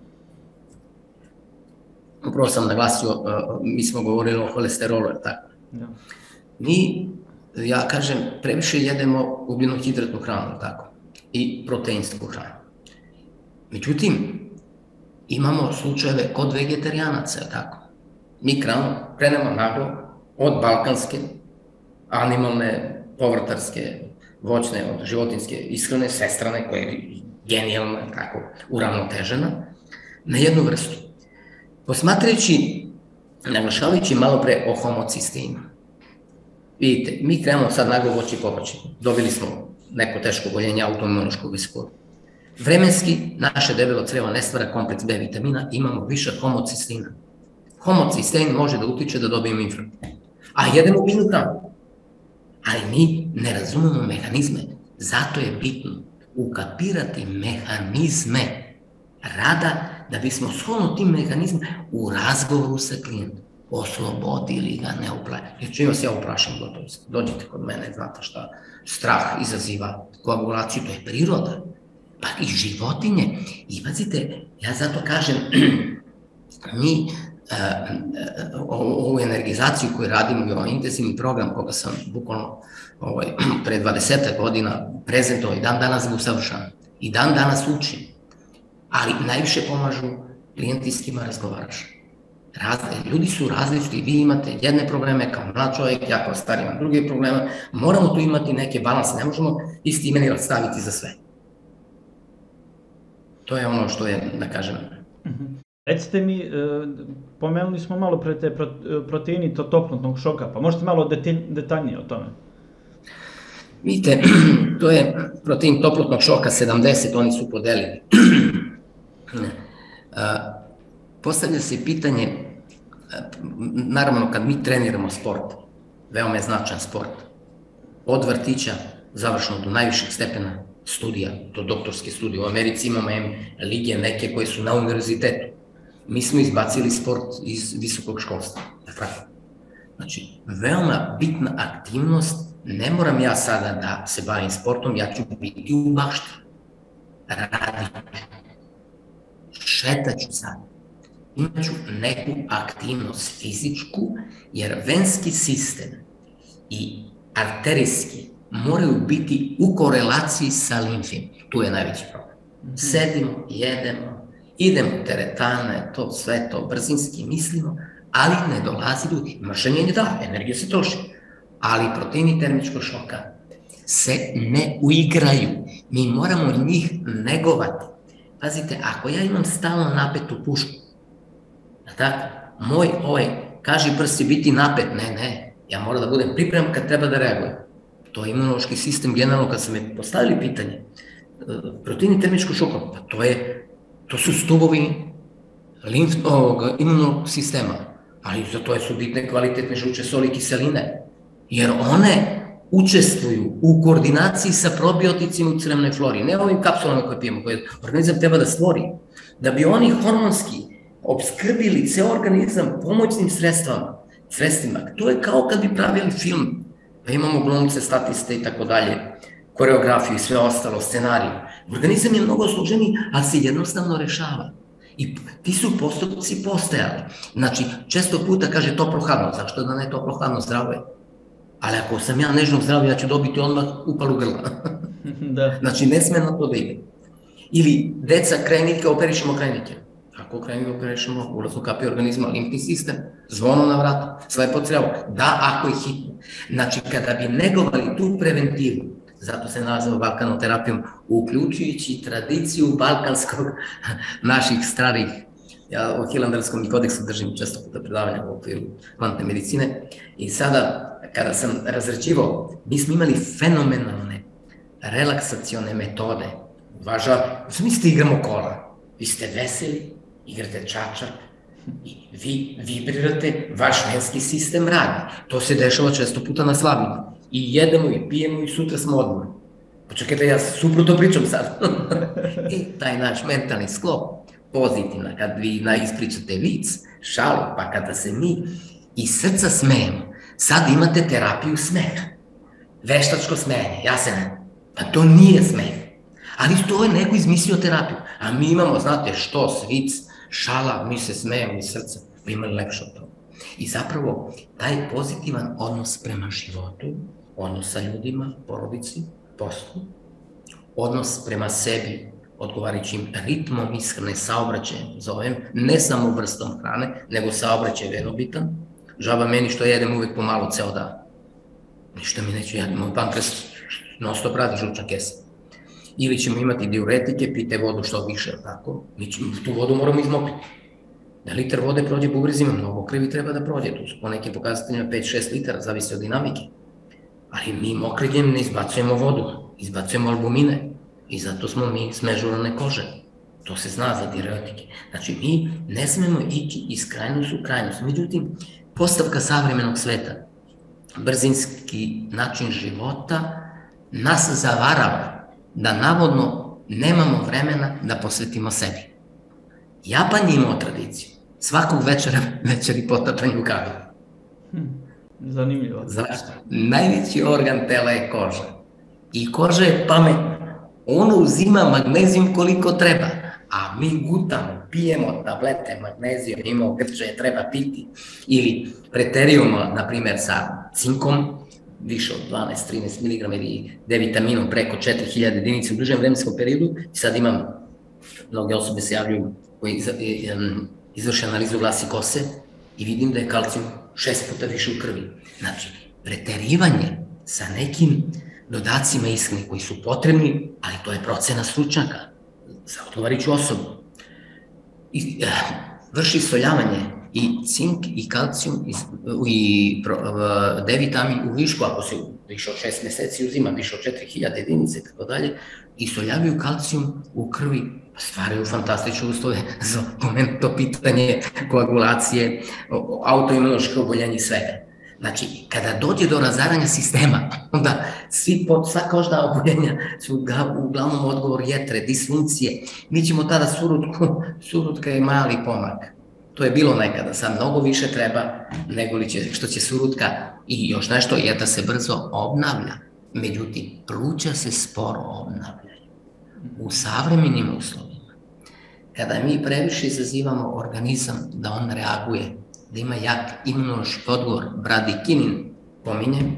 Upravo sam naglasio, mi smo govorili o holesterolu, je tako? Mi, ja kažem, previše jedemo ugljenohidratnu hranu, tako? I proteinsku hranu. Međutim, imamo slučajeve kod vegetarijanaca, je tako? Mi krenemo naglo od balkanske, animalne, povrtarske, voćne, od životinske ishrane, svestrane, koja je genijalna, tako, uravnotežena, na jednu vrstu. Posmatrajući, naglašavajući malo pre o homocisteinu, vidite, mi krenemo sad naglo voće i povrće, dobili smo neko teško oboljenje autoimunološkog viskoru. Vremenski, naše debelo crevo ne stvara kompleks B vitamina, imamo višak homocisteina. Homocistein može da utiče da dobijemo infarkt. A jedemo biljnu hranu. Ali mi ne razumemo mehanizme, zato je bitno ukapirati mehanizme rada da bismo shodno tim mehanizmima u razgovoru sa klijentom oslobodili ga, ne uplašili. Jer čim vas ja uplašim, gotovo, dođete kod mene, znate šta, strah izaziva koagulaciju, to je priroda. Pa i životinje. I pazite, ja zato kažem, mi ovu energizaciju koju radimo i ovaj intenzivni program koga sam bukvalno pre dvadeset godina prezentovao i dan danas ga usavršavam i dan danas učim, ali najviše pomažu klijenti s kima razgovaraš. Ljudi su različiti, vi imate jedne probleme kao mlad čovjek, ja kao stari imam druge probleme, moramo tu imati neke balanse, ne možemo isti imenila staviti za sve. To je ono što je, da kažem. Recite mi, pomenuli smo malo pre te proteini toplotnog šoka, pa možete malo detaljnije o tome? Vidite, to je protein toplotnog šoka sedamdeset, oni su podelili. Postavlja se pitanje, naravno kad mi treniramo sport, veoma je značajan sport, od vrtića završeno do najvišeg stepena studija, do doktorske studije. U Americi imamo lige neke koje su na univerzitetu. Mi smo izbacili sport iz visokog školstva. Znači, veoma bitna aktivnost, ne moram ja sada da se bavim sportom, ja ću biti u bašti. Radit ću. Šetat ću sad. Imaću neku aktivnost fizičku, jer venski sistem i arterijski moraju biti u korelaciji sa limfim. Tu je najveći problem. Sedimo, jedemo, idemo teretane, to sve to brzinski mislimo, ali ne dolazi do mršenja, da, energija se troši, ali proteini termičkog šoka se ne uigraju. Mi moramo njih negovati. Pazite, ako ja imam stalno napetu pušku, tako, moj ovaj, kaži prst će biti napet, ne, ne, ja moram da budem pripreman kad treba da reagujem. To je imunološki sistem, generalno, kad su me postavili pitanje, proteini termičkog šoka, pa to je, to su stubovi imunološkog sistema, ali za to su bitne kvalitetne žuče soli i kiseline, jer one učestvuju u koordinaciji sa probioticima u crevnoj flori, ne ovim kapsulama koje pijemo, koje organizam treba da stvori, da bi oni hormonski opskrbili ceo organizam pomoćnim sredstvama, sredstvima. To je kao kad bi pravili film, pa imamo glumce, statiste i tako dalje, koreografiju i sve ostalo, scenariju. Organizam je mnogo složeniji, ali se jednostavno rešava. I ti su postupci postojali. Znači, često puta kaže toplo-hladno, zašto da ne toplo-hladno zdravo je? Ali ako sam ja nežnog zdravlja, ja ću dobiti odmah upalu grla. Znači, ne sme na to da ide. Ili, deca, krajnike, operišemo krajnike. Kako krajnike operišemo? Ulaznu kapiju organizma, limfni sistem, zvono na vratu, slepo crevo. Da, ako je hitno. Znači, kada bi negovali tu preventivu, zato se nazva balkanoterapijom, uključujući tradiciju balkanskog naših starih, ja o Hilandarskom kodeksu držim često puta predavanja u okviru kvantne medicine, i sada, kada sam razrećivao, mi smo imali fenomenalne relaksacione metode. Važa, mislite igramo kola, vi ste veseli, igrate čačak, i vi vibrirate, vaš venski sistem radi. To se dešava često puta na slavima. I jedemo i pijemo i sutra smo odmorni. Počekajte, ja suprotno pričam sad. I taj naš mentalni sklop, pozitivna, kad vi ispričate vic, šalu, pa kada se mi iz srca smejemo, sad imate terapiju smeha. Veštačko smejanje, Jasene, pa to nije smeh. Ali to je neko izmislio terapiju. A mi imamo, znate, što, vic, šala, mi se smejemo iz srca, bi imali lepše od toga. I zapravo, taj pozitivan odnos prema životu, odnos sa ljudima, porodici, poslu, odnos prema sebi, odgovarajućim ritmom ishrane, saobraćajem, zovem, ne samo vrstom hrane, nego saobraćaj je bitan. Žaba meni što jedem uvek pomalo ceo dan. Ništa mi neću, ja moj pankreas non stop radi žučna kesa. Ili ćemo imati diuretike, pijte vodu što više, tako? Mi ćemo, tu vodu moramo izmopiti. Da litar vode prođe bubrizima, mnogo krvi treba da prođe, tu su po nekim pokazateljima pet do šest litara, zavisi od dinamike. Ali mi mokriljem ne izbacujemo vodu, izbacujemo albumine i zato smo mi smežurane kože. To se zna za diuretike. Znači, mi ne smemo ići iz krajnosti u krajnost. Međutim, postavka savremenog sveta, brzinski način života nas zavarava da navodno nemamo vremena da posvetimo sebi. Japan je imao tradiciju. Svakog večera večeri potapanju kavi. Zanimljivo. Zašto? Najveći organ tela je koža. I koža je pametna. Ono uzima magnezijum koliko treba. A mi gutamo, pijemo tablete magnezijom, imamo grčaje, treba piti. Ili preterujemo, na primjer, sa cinkom, više od dvanaest do trinaest miligrama ili D vitaminom preko četiri hiljade jedinica u dužem vremenskom periodu. I sad imam, mnoge osobe se javljaju koji izvrše analizu glasi kose i vidim da je kalcijum šest puta više u krvi. Znači, preterivanje sa nekim dodacima ishrane koji su potrebni, ali to je procena stručnjaka za odgovarajuću osobu. Vrši soljavanje i cink i kalcijum i D vitamin u višku, ako se više od šest meseci uzima, više od četiri hiljade jedinica i tako dalje, i soljavaju kalcijum u krvi, stvaraju fantastične uslove za pomenuto pitanje koagulacije, autoimunološke oboljenja i svega. Znači, kada dođe do razaranja sistema, onda sva kožna oboljenja su uglavnom odgovor jetre, disfunkcije. Mi ćemo tada surutku, surutka je mali pomak. To je bilo nekada, sad mnogo više treba nego li što će surutka i još nešto, jetra se brzo obnavlja. Međutim, pluća se sporo obnavljaju. U savremenim uslovima, kada mi previše izazivamo organizam da on reaguje, da ima jak imunološki odgovor, bradikinin pominjem,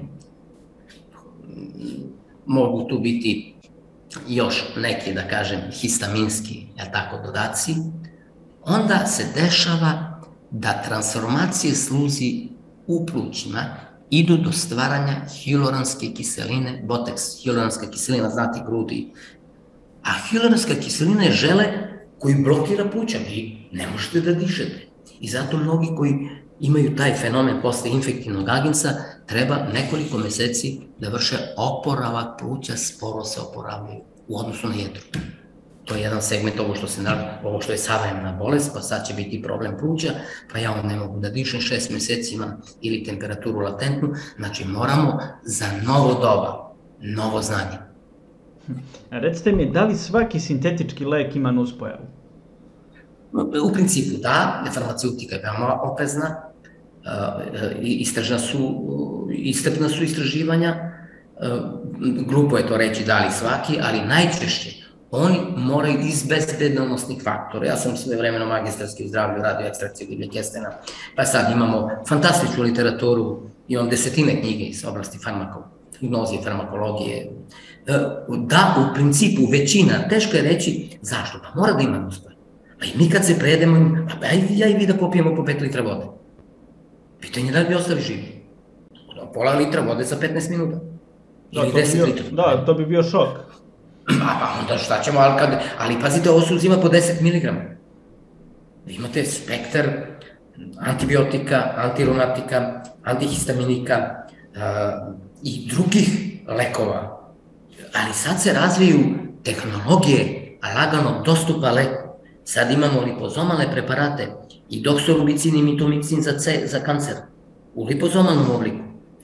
mogu tu biti još neki, da kažem, histaminski, jel tako, dodaci, onda se dešava da transformacije sluzi u plućima idu do stvaranja hialuronske kiseline, boteks, hialuronska kiselina, znate, grudi. A hialuronska kiselina je žele koji blokira pluća, vi ne možete da dišete. I zato mnogi koji imaju taj fenomen posle infektivnog agensa, treba nekoliko meseci da vrše oporavak pluća, sporo se oporavljaju u odnosu na jetru. To je jedan segment ovo što, se, ovo što je savremena bolest, pa sad će biti problem pluća, pa ja on ne mogu da dišem, šest meseci imam ili temperaturu latentnu, znači moramo za novo doba, novo znanje. Recite mi, da li svaki sintetički lek ima nuspojavu? U principu da, farmaceutika je veoma oprezna, istražna su, istrpna su istraživanja, glupo je to reći da li svaki, ali najčešće oni moraju iz bezbednosnih faktora. Ja sam sve vremeno magistarski u zdravlju radio ekstrakciju divljeg kestena, pa sad imamo fantastičnu literaturu, imam desetine knjige iz oblasti farmakognozije, farmakologije. Da, u principu većina, teško je reći zašto, pa mora da ima nuspojave. Pa i mi kad se prejedemo, pa ja i vi da popijemo po pet litra vode. Pitanje da li bi ostali živi. Pola litra vode za petnaest minuta. Ili deset litra. Da, to bi bio šok. Pa onda šta ćemo, ali pazite, ovo se uzima po deset miligrama. Vi imate spektar antibiotika, antireumatika, antihistaminika i drugih lekova. Ali sad se razviju tehnologije, a lagano dostupa leku. Sad imamo lipozomalne preparate i doksorubicin i mitomicin za kancer u lipozomalnom obliku.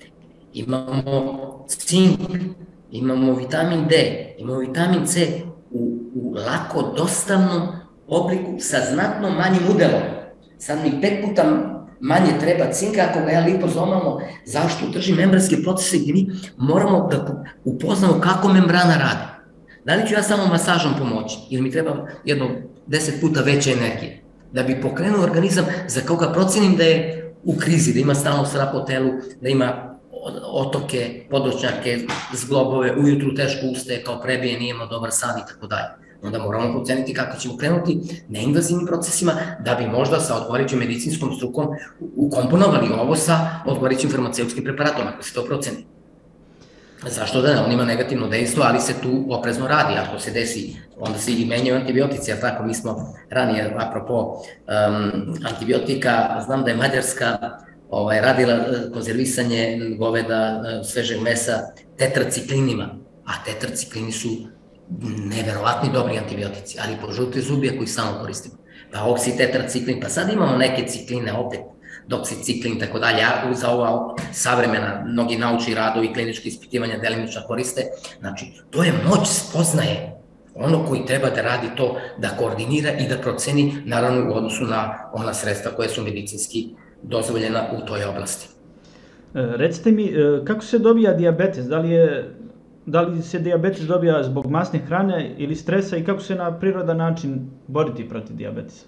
Imamo cink, imamo vitamin D, imamo vitamin C u lako dostavnom obliku sa znatno manjim udelom. Sad mi pet puta manje treba cinka ako ga ja lipozomalno, zašto drži membranske procese gdje mi moramo da upoznamo kako membrana radi. Da li ću ja samo masažom pomoći ili mi treba jedno deset puta veće energije da bi pokrenuo organizam za koga procenim da je u krizi, da ima stalno srap po telu, da ima otoke, podočnjake, zglobove, ujutru teško ustaje, kao prebije, nije imao dobar san i tako dalje. Onda moramo proceniti kako ćemo krenuti neinvazivnim procesima da bi možda sa odgovarajućim medicinskom strukom ukomponovali ovo sa odgovarajućim farmaceutskim preparatom, ako se to proceni. Zašto da ne? On ima negativno dejstvo, ali se tu oprezno radi. Ako se desi, onda se i menjaju antibiotici, jer tako mi smo ranije, apropo antibiotika, znam da je Mađarska radila konzervisanje goveda, svežeg mesa tetraciklinima, a tetraciklini su neverovatni dobri antibiotici, ali po žute zubi ako ih samo koristimo. Pa oksitetraciklin, pa sad imamo neke cikline opet, doksiciklin i tako dalje, a za ova savremena, mnogi naučni radovi, klinički ispitivanja delimično koriste. Znači, to je moć spoznaje, ono koji treba da radi to, da koordinira i da proceni, naravno u odnosu na ona sredstva koje su medicinski dozvoljena u toj oblasti. Recite mi, kako se dobija dijabetes? Da li je Da li se dijabetes dobija zbog masne hrane ili stresa i kako se na prirodan način boriti protiv dijabetesa?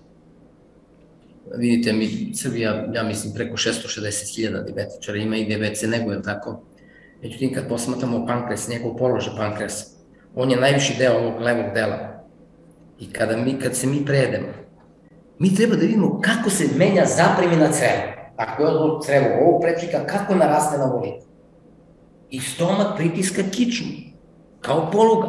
Vidite, mi, Srbija, ja mislim, preko šesto šezdeset hiljada dijabetičara ima i dijabetes se neguje, tako? Međutim, kad posmatramo pankreas, njegov položaj pankreasa, on je najviši deo ovog levog dela. I kada mi, kad se mi prejedemo, mi treba da vidimo kako se menja zapremina creva. Ako je odbor crevo ovog prečnika, kako naraste na voliku. I stomak pritiska kičmu, kao poluga.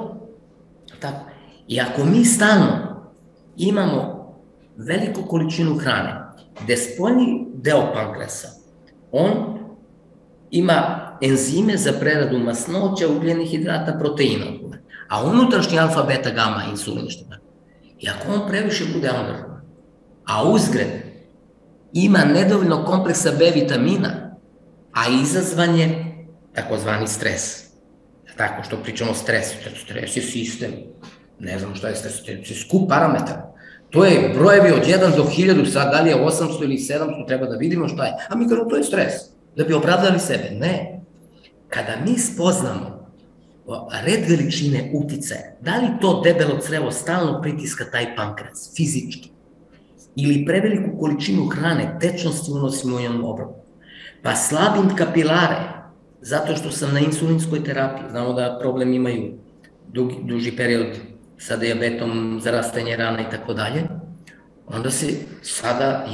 I ako mi stalno imamo veliku količinu hrane, gde spoljni deo pankreasa, on ima enzime za preradu masnoća, ugljenih hidrata, proteina, a unutrašnji alfa, beta, gama, insulin, što tako. I ako on previše bude angažovan, a uzgred ima nedovoljno kompleksa B vitamina, a izazvan je takozvani stres. Tako što pričamo o stresu, stres je sistem, ne znam šta je stres, to je skup parametara. To je brojevi od jedan do hiljadu, sad da li je osamsto ili sedamsto, treba da vidimo šta je. A mi kažemo to je stres, da bi opravdali sebe. Ne. Kada mi spoznamo red veličine uticaja, da li to debelo crevo stalno pritiska taj pankreas, fizički, ili preveliku količinu hrane, tečnosti unosimo u jednom obroku, pa slabim kapilare, zato što sam na insulinskoj terapiji, znamo da problem imaju duži period sa dijabetom, zarastanje rana i tako dalje, onda se sada ja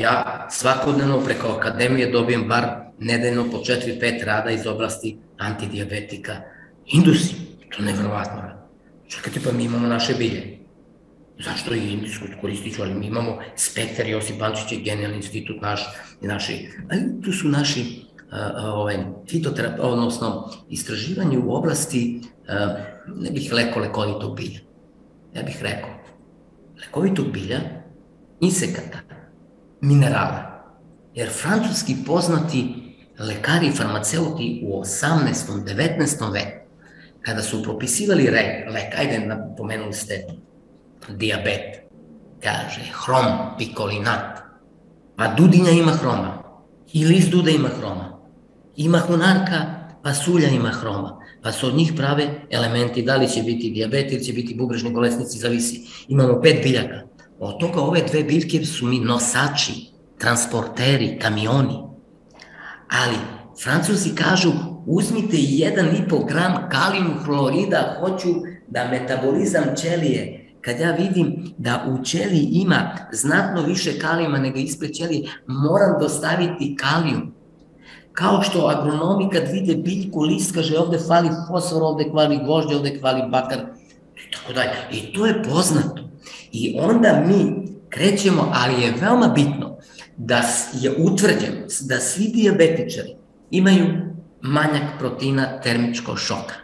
ja svakodnevno preko akademije dobijem bar nedeljno po četiri pet rada iz oblasti antidiabetika. Indusi, to je nevjerovatno. Čekajte, pa mi imamo naše bilje. Zašto i indijsku koristit ću, ali mi imamo Spektar, Josip Bančić je genijalni institut naš i naši, ali tu su naši fitoterapija, odnosno istraživanje u oblasti, ne bih rekao lekovitog bilja, ja bih rekao lekovitog bilja, insekata, minerala, jer francuski poznati lekari i farmaceuti u osamnaestom devetnaestom veku, kada su propisivali lek, ajde napomenuli ste dijabet, kaže hrom pikolinat, pa dudinja ima hroma, i list duda ima hroma, i mahunarka, pasulja ima hroma, pa su od njih prave elementi, da li će biti dijabet ili će biti bubrežni bolesnici, zavisi. Imamo pet biljaka, od toga ove dve biljke su mi nosači, transporteri, kamioni, ali Francuzi kažu uzmite jedan i po gram kalijum hlorida, hoću da metabolizam ćelije. Kad ja vidim da u ćeliji ima znatno više kalijuma nego ispred ćelije, moram dostaviti kalijum. Kao što agronomi kad vide biljku, list kaže ovde fali fosfor, ovde kvali gvožđe, ovde kvali bakar, i tako dalje. I to je poznato. I onda mi krećemo, ali je veoma bitno da je utvrđeno da svi dijabetičari imaju manjak proteina termičkog šoka.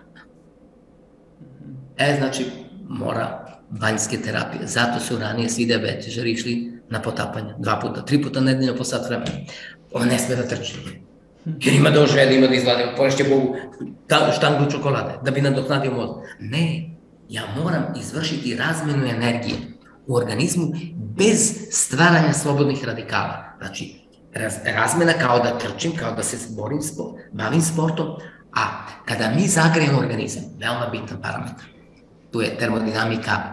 E, znači, mora banjske terapije. Zato su ranije svi dijabetičari išli na potapanje. Dva puta, tri puta nedeljno po sat vremena. On ne sme da trči. Jer ima da ožede, ima da izgleda, poješće Bogu štangu čokolade, da bi nadoknadio mozak. Ne, ja moram izvršiti razmenu energije u organizmu bez stvaranja slobodnih radikala. Znači, razmena kao da trčim, kao da se borim, bavim sportom, a kada mi zagrejemo organizam, veoma bitan parametar, tu je termodinamika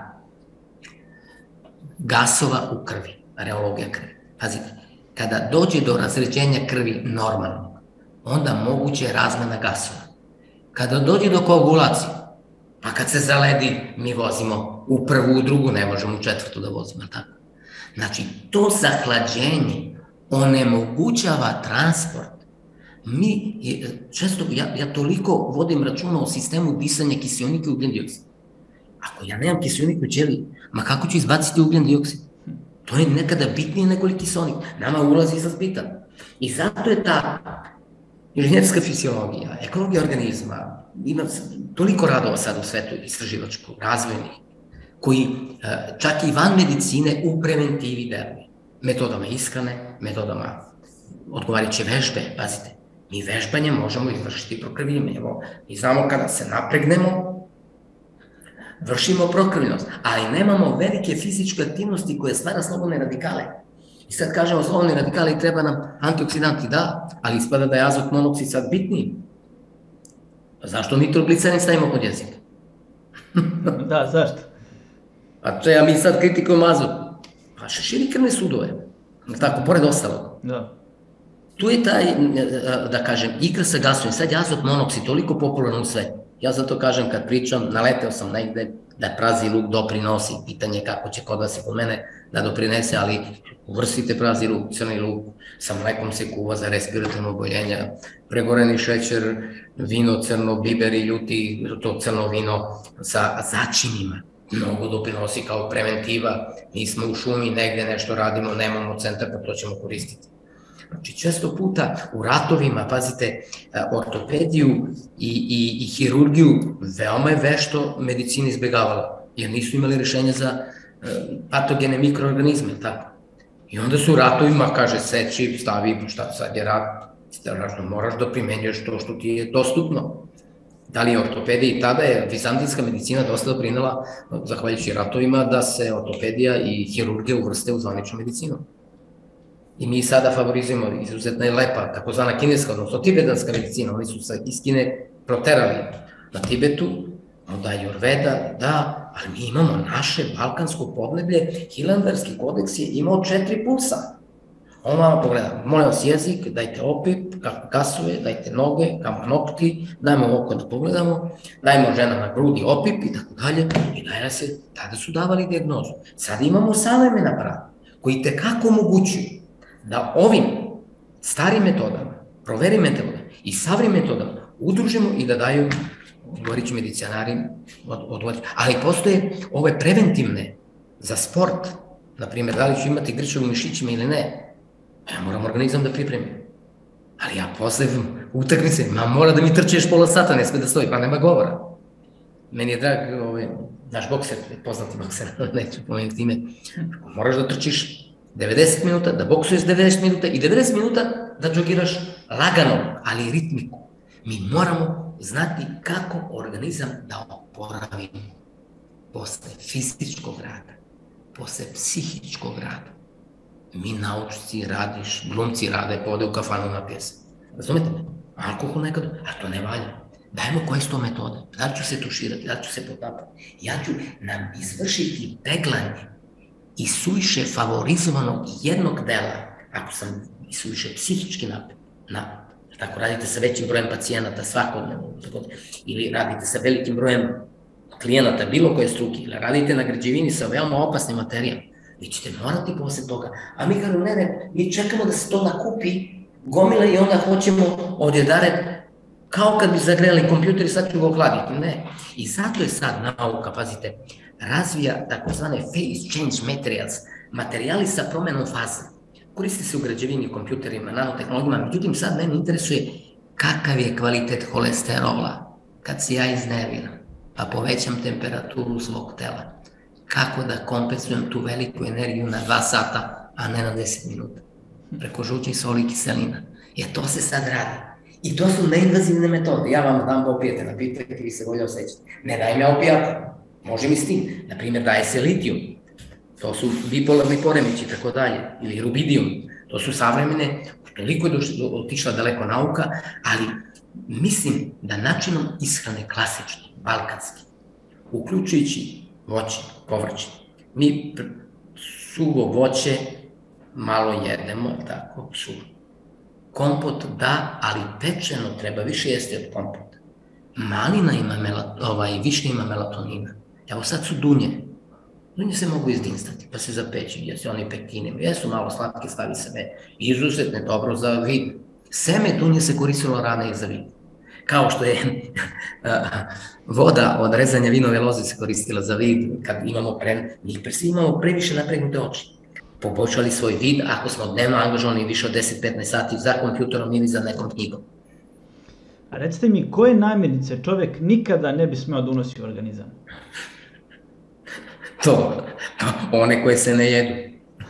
gasova u krvi, areologija krvi. Pazite, kada dođe do razređenja krvi normalno, onda moguće je razmena gasova. Kada dođe do koagulacije, pa kad se zaledi, mi vozimo u prvu, u drugu, ne možemo u četvrtu da vozimo, tako? Znači, to zahlađenje onemogućava transport. Mi, često, ja toliko vodim računa o sistemu disanja kiselnika i ugljen dioksid. Ako ja nemam kiselnik u ćeliji, ma kako ću izbaciti ugljen dioksid? To je nekada bitnije nego li kiselnik. Nama ulazi izlaz bitan. I zato je ta inženjerska fiziologija, ekologija organizma, ima toliko radova sad u svetu istraživačku, razvojnih, koji čak i van medicine u preventivi deluju. Metodama ishrane, metodama odgovarajuće vežbe, pazite, mi vežbanje možemo izvršiti prokrvljenje. Evo, mi znamo kada se napregnemo, vršimo prokrvljenost, ali nemamo velike fizičke aktivnosti koje stvara slobodne radikale. I sad kažemo slobodne radikale i treba nam antioksidanti, da, ali ispada da je azot monoksid sad bitniji. Zašto nitroglicerin stavimo pod jezik? Da, zašto? Pa to ja mi sad kritikujemo azot. Pa širi krvne sudove, tako, pored ostalog. Da. Tu je taj, da kažem, igra sa gasovim, sad je azot monoksid toliko popularan u svetu. Ja zato kažem, kad pričam, naleteo sam negde da prazi luk doprinosi, pitanje kako će kod vas i kod mene da doprinese, ali uvrstite prazi luk, crni luk, sa mlekom se kuva za respiratorno oboljenja, pregoreni šećer, vino crno, biberi, ljuti, to crno vino sa začinima, mnogo doprinosi kao preventiva, mi smo u šumi, negde nešto radimo, nemamo centar, pa to ćemo koristiti. Znači, često puta u ratovima, pazite, ortopediju i hirurgiju veoma je vešto medicina izbegavala, jer nisu imali rešenja za patogene mikroorganizme, tako. I onda su u ratovima, kaže, seći, stavi, šta sad je rat, moraš da primenjuješ to što ti je dostupno. Da li je ortopedija i tada je vizantijska medicina dosta doprinela, zahvaljujući ratovima, da se ortopedija i hirurgija uvrste u zvaničnu medicinu. I mi sada favorizujemo, izuzetno je lepa, takozvana kineska, odnosno tibetanska medicina, oni su se iz Kine proterali na Tibetu, onda Ajurveda, da, ali mi imamo naše balkansko podneblje, Hilandarski kodeks je imao četiri pulsa. On vam pogleda, molim vas jezik, dajte opip, gasove, dajte noge, kamo nokti, dajmo oko da pogledamo, dajmo žena na grudi opip i tako dalje, i daje se, tada su davali dijagnozu. Sad imamo savremen aparat, koji tekako omogućuju da ovim starim metodama, proverim metodama i savrim metodama udružimo i da daju, govorit ću medicinari, odvodi. Ali postoje ove preventivne za sport, na primjer, da li ću imati grčeve u mišićima ili ne, ja moram organizam da pripremim. Ali ja posle utakmice, ma mora da mi trčeš pola sata, ne sme da stoji, pa nema govora. Meni je drag, ovaj, naš bokser, poznati bokser, neću pomenuti ime, moraš da trčiš devedeset minuta, da boksuješ devedeset minuta i devedeset minuta da džogiraš lagano, ali ritmiku. Mi moramo znati kako organizam da oporavimo posle fizičkog rada, posle psihičkog rada. Mi naučnici radiš, glumci rade, pode u kafanu na pjese. Razumete me? Alkohol nekad, a to ne valja. Dajmo koje su to metode. Da li ću se tuširati, da li ću se potapati. Ja ću nam izvršiti peglanje i suviše favorizovanog jednog dela, ako sam i suviše psihički napet, na, tako radite sa većim brojem pacijenata svakodnevno, ili radite sa velikim brojem klijenata bilo koje struke, ili radite na građevini sa veoma opasnim materijama, vi ćete morati posle toga. A mi kažemo, ne, ne, mi čekamo da se to nakupi, gomila i onda hoćemo odjedare, kao kad bi zagreli kompjuter i sad ću ga ohladiti. Ne. I zato je sad nauka, pazite, razvija takozvane phase change materials, materijali sa promenom faze. Koristi se u građevini, kompjuterima, nanotehnologijama, međutim sad mene interesuje kakav je kvalitet holesterola kad se ja iznerviram, pa povećam temperaturu svog tela. Kako da kompensujem tu veliku energiju na dva sata, a ne na deset minuta. Preko žućnih soli i kiselina. Jer to se sad radi. I to su neinvazivne metode. Ja vam dam da opijete, napitajte, vi se bolje osjećate. Ne dajem ja opijate. Može mi s tim. Naprimjer, daje se litijum. To su bipolarni poremeći, tako dalje. Ili rubidijum. To su savremene, toliko je otišla daleko nauka, ali mislim da načinom ishrane klasični, balkanski, uključujući voće, povrće. Mi suvo voće malo jedemo, tako, suvo. Kompot da, ali pečeno treba više jesti od kompota. Malina ima, ovaj, više ima melatonina. Evo sad su dunje. Dunje se mogu izdinstati, pa se zapeći, jesu oni pektine, jesu malo slatke, stavi sebe, izuzetne, dobro za vid. Seme dunje se koristilo rane i za vid. Kao što je voda od rezanja vinove loze se koristila za vid, kad imamo pre, mi svi imamo previše napregnute oči. Poboljšali svoj vid ako smo dnevno angažovani više od deset do petnaest sati za kompjuterom ili za nekom knjigom. A recite mi, koje namirnice čovjek nikada ne bi smeo da unosi u organizam? To, one koje se ne jedu.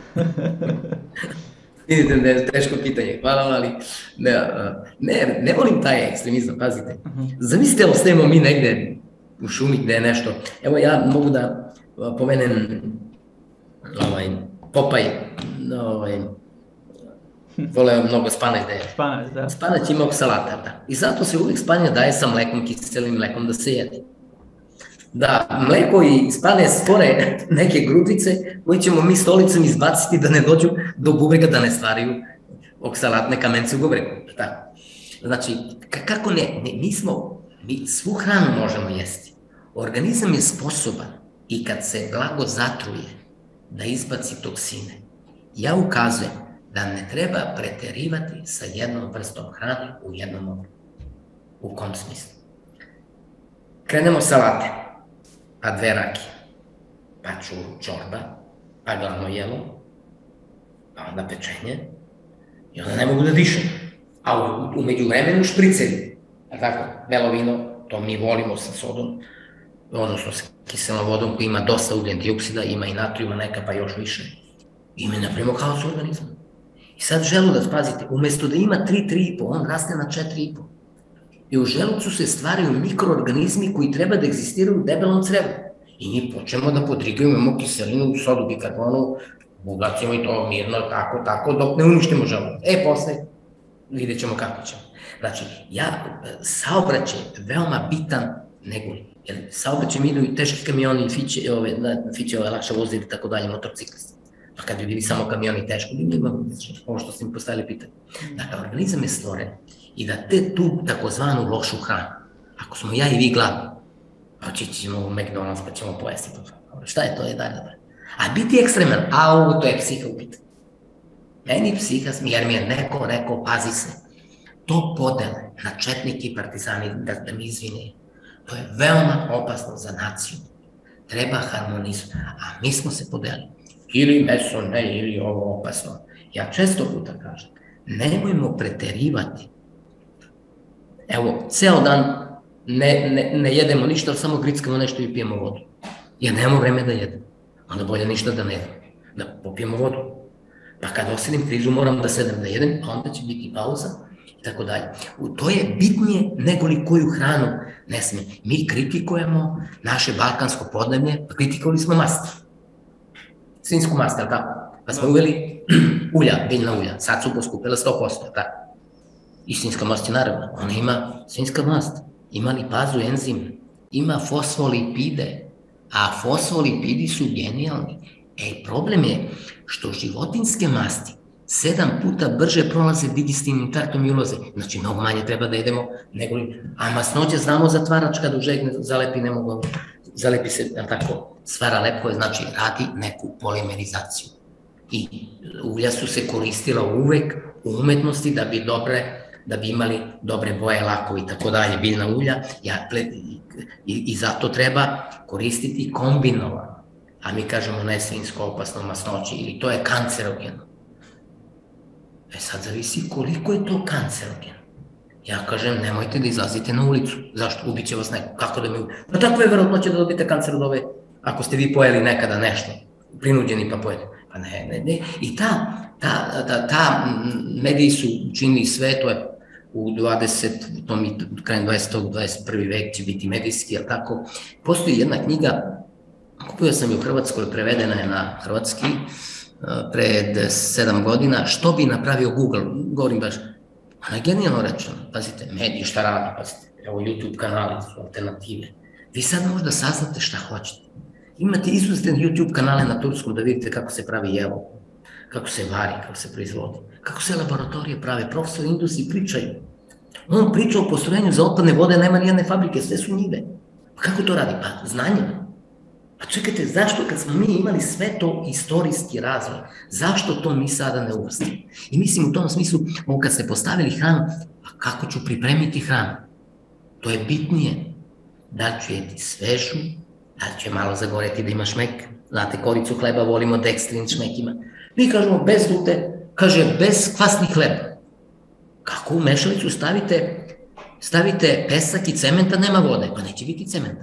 Vidite da je teško pitanje, hvala vam, ali ne, ne, ne volim taj ekstremizam, pazite. Zamislite, ostajemo mi negde u šumi gde je nešto. Evo ja mogu da pomenem ovaj, Popaj, ovaj, voleo mnogo spanać da je. Spanać, da. Spanać ima oksalata, da. I zato se uvijek spanać daje sa mlekom, kiselim mlekom da se jede. Da, mleko i spane stvore neke grudice koje ćemo mi stolicom izbaciti da ne dođu do bubrega, da ne stvaraju oksalatne kamence u bubregu. Znači, kako ne, ne, mi smo, mi svu hranu možemo jesti. Organizam je sposoban i kad se blago zatruje da izbaci toksine. Ja ukazujem da ne treba preterivati sa jednom vrstom hrane u jednom obliku. U kom smislu? Krenemo salate, pa dve rakije, pa čorba, pa glavno jelo, pa onda pečenje, i onda ne mogu da dišem. A u međuvremenu špricevi, tako, belo vino, to mi volimo sa sodom, odnosno sa kiselom vodom koja ima dosta ugljen dioksida, ima i natrijuma neka pa još više. I mi napravimo haos u organizmu. I sad želudac, pazite, umesto da ima tri do tri i po, on raste na četiri i po. I u želucu se stvaraju mikroorganizmi koji treba da egzistiraju u debelom crevu. I mi počnemo da podrigujemo, imamo kiselinu, sodu, bikarbonu, ubacimo i to mirno, tako, tako, dok ne uništimo želudac. E, posle, vidjet ćemo kako ćemo. Znači, ja, saobraćaj je veoma bitan nego, jer saobraćaj idu i teški kamioni i fiće, ove, fiće ove lakše voze ili tako dalje, motorciklisti. Pa kad bi bili samo kamioni teško, bi imamo, ovo što ste mi postavili pitanje. Dakle, organizam je stvoren i da te tu takozvanu lošu hranu, ako smo ja i vi gladni, pa oći ćemo u McDonald's pa ćemo pojesti to. Šta je to? Je dalje, dalje. A biti ekstreman, a ovo to je psiha u pitanju. Meni psiha smije, jer mi je neko rekao, pazi se, to podele na četnike i partizani, da, da mi izvine, to je veoma opasno za naciju. Treba harmonizam, a mi smo se podelili. Ili meso ne, ili ovo opasno. Ja često puta kažem, nemojmo preterivati. Evo, ceo dan ne, ne, ne jedemo ništa, ali samo grickamo nešto i pijemo vodu. Jer nemamo vreme da jedem. Onda bolje ništa da ne jedem, da popijemo vodu. Pa kad osedim križu moram da sedem da jedem, a onda će biti pauza i tako dalje. To je bitnije nego li koju hranu ne smije. Mi kritikujemo naše balkansko podneblje, pa kritikovali smo mast. Svinjsku mast, ali tako? Pa smo uveli ulja, biljna ulja, sad su poskupila sto posto, tako? I svinjska mast je naravno, ona ima, svinjska mast, ima lipazu enzim, ima fosfolipide, a fosfolipidi su genijalni. E, problem je što životinske masti sedam puta brže prolaze digestivnim traktom i ulaze, znači mnogo manje treba da jedemo, nego li, a masnoće znamo zatvarač kada u žegne zalepi, ne mogu, zalepi se, tako, stvara lepko, znači radi neku polimerizaciju. I ulja su se koristila uvek u umetnosti da bi dobre, da bi imali dobre boje, lakovi i tako dalje, biljna ulja, ja, i, i zato treba koristiti kombinovano. A mi kažemo ne svinjsko opasno masnoće ili to je kancerogeno. E sad zavisi koliko je to kancerogeno. Ja kažem nemojte da izlazite na ulicu. Zašto? Ubiće vas neko. Kako da mi ubiće? Pa tako je verovatno da dobijete kancer od ove, ako ste vi pojeli nekada nešto, prinuđeni pa pojete. Pa ne, ne, ne. I ta, ta, ta, ta mediji su učinili sve, to je u dvadesetom, tom i krajem dvadesetog, dvadeset prvi vek će biti medijski, jel tako? Postoji jedna knjiga, kupio sam je u Hrvatskoj, prevedena je na hrvatski pred sedam godina, što bi napravio Google, govorim baš, ona je genijalno rečeno, pazite, mediji šta radi, pazite, evo YouTube kanali su alternative, vi sad možda saznate šta hoćete, imate izuzetne YouTube kanale na turskom da vidite kako se pravi jelo, kako se vari, kako se proizvodi, kako se laboratorije prave, profesori Indusi pričaju, on priča o postrojenju za otpadne vode, nema nijedne fabrike, sve su njive, pa kako to radi? Pa znanjem. Pa čekajte, zašto kad smo mi imali sve to istorijski razvoj, zašto to mi sada ne uvrstimo? I mislim u tom smislu, ovo kad ste postavili hranu, a kako ću pripremiti hranu? To je bitnije. Da li ću jeti svežu, da li će malo zagoreti da ima šmek? Znate, koricu hleba volimo, dekstrin šmek ima. Mi kažemo bez glute, kaže bez kvasni hleb. Kako u mešalicu stavite, stavite pesak i cementa, nema vode, pa neće biti cementa.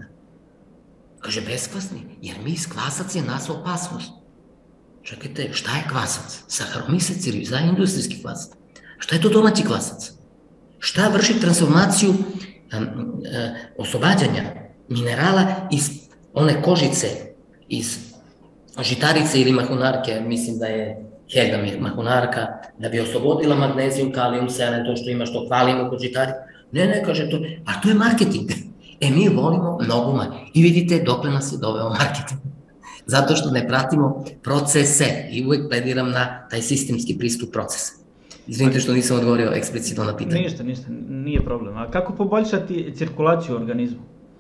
Kaže, beskvasni, jer mi kvasac je nas opasnost. Čekajte, šta je kvasac? Saharomesec ili za industrijski kvasac? Šta je to domaći kvasac? Šta vrši transformaciju um, uh, oslobađanja minerala iz one kožice, iz žitarice ili mahunarke, mislim da je Helga mahunarka, da bi oslobodila magnezijum, kalijum, selen, to što ima, što hvalimo kod žitarice. Ne, ne, kaže to, a to je marketing. E, mi volimo mnogo manje. I vidite dokle nas je doveo marketing. Zato što ne pratimo procese i uvek plediram na taj sistemski pristup procesa. Izvinite što nisam odgovorio eksplicitno na pitanje. Ništa, ništa, nije problem. A kako poboljšati cirkulaciju u organizmu?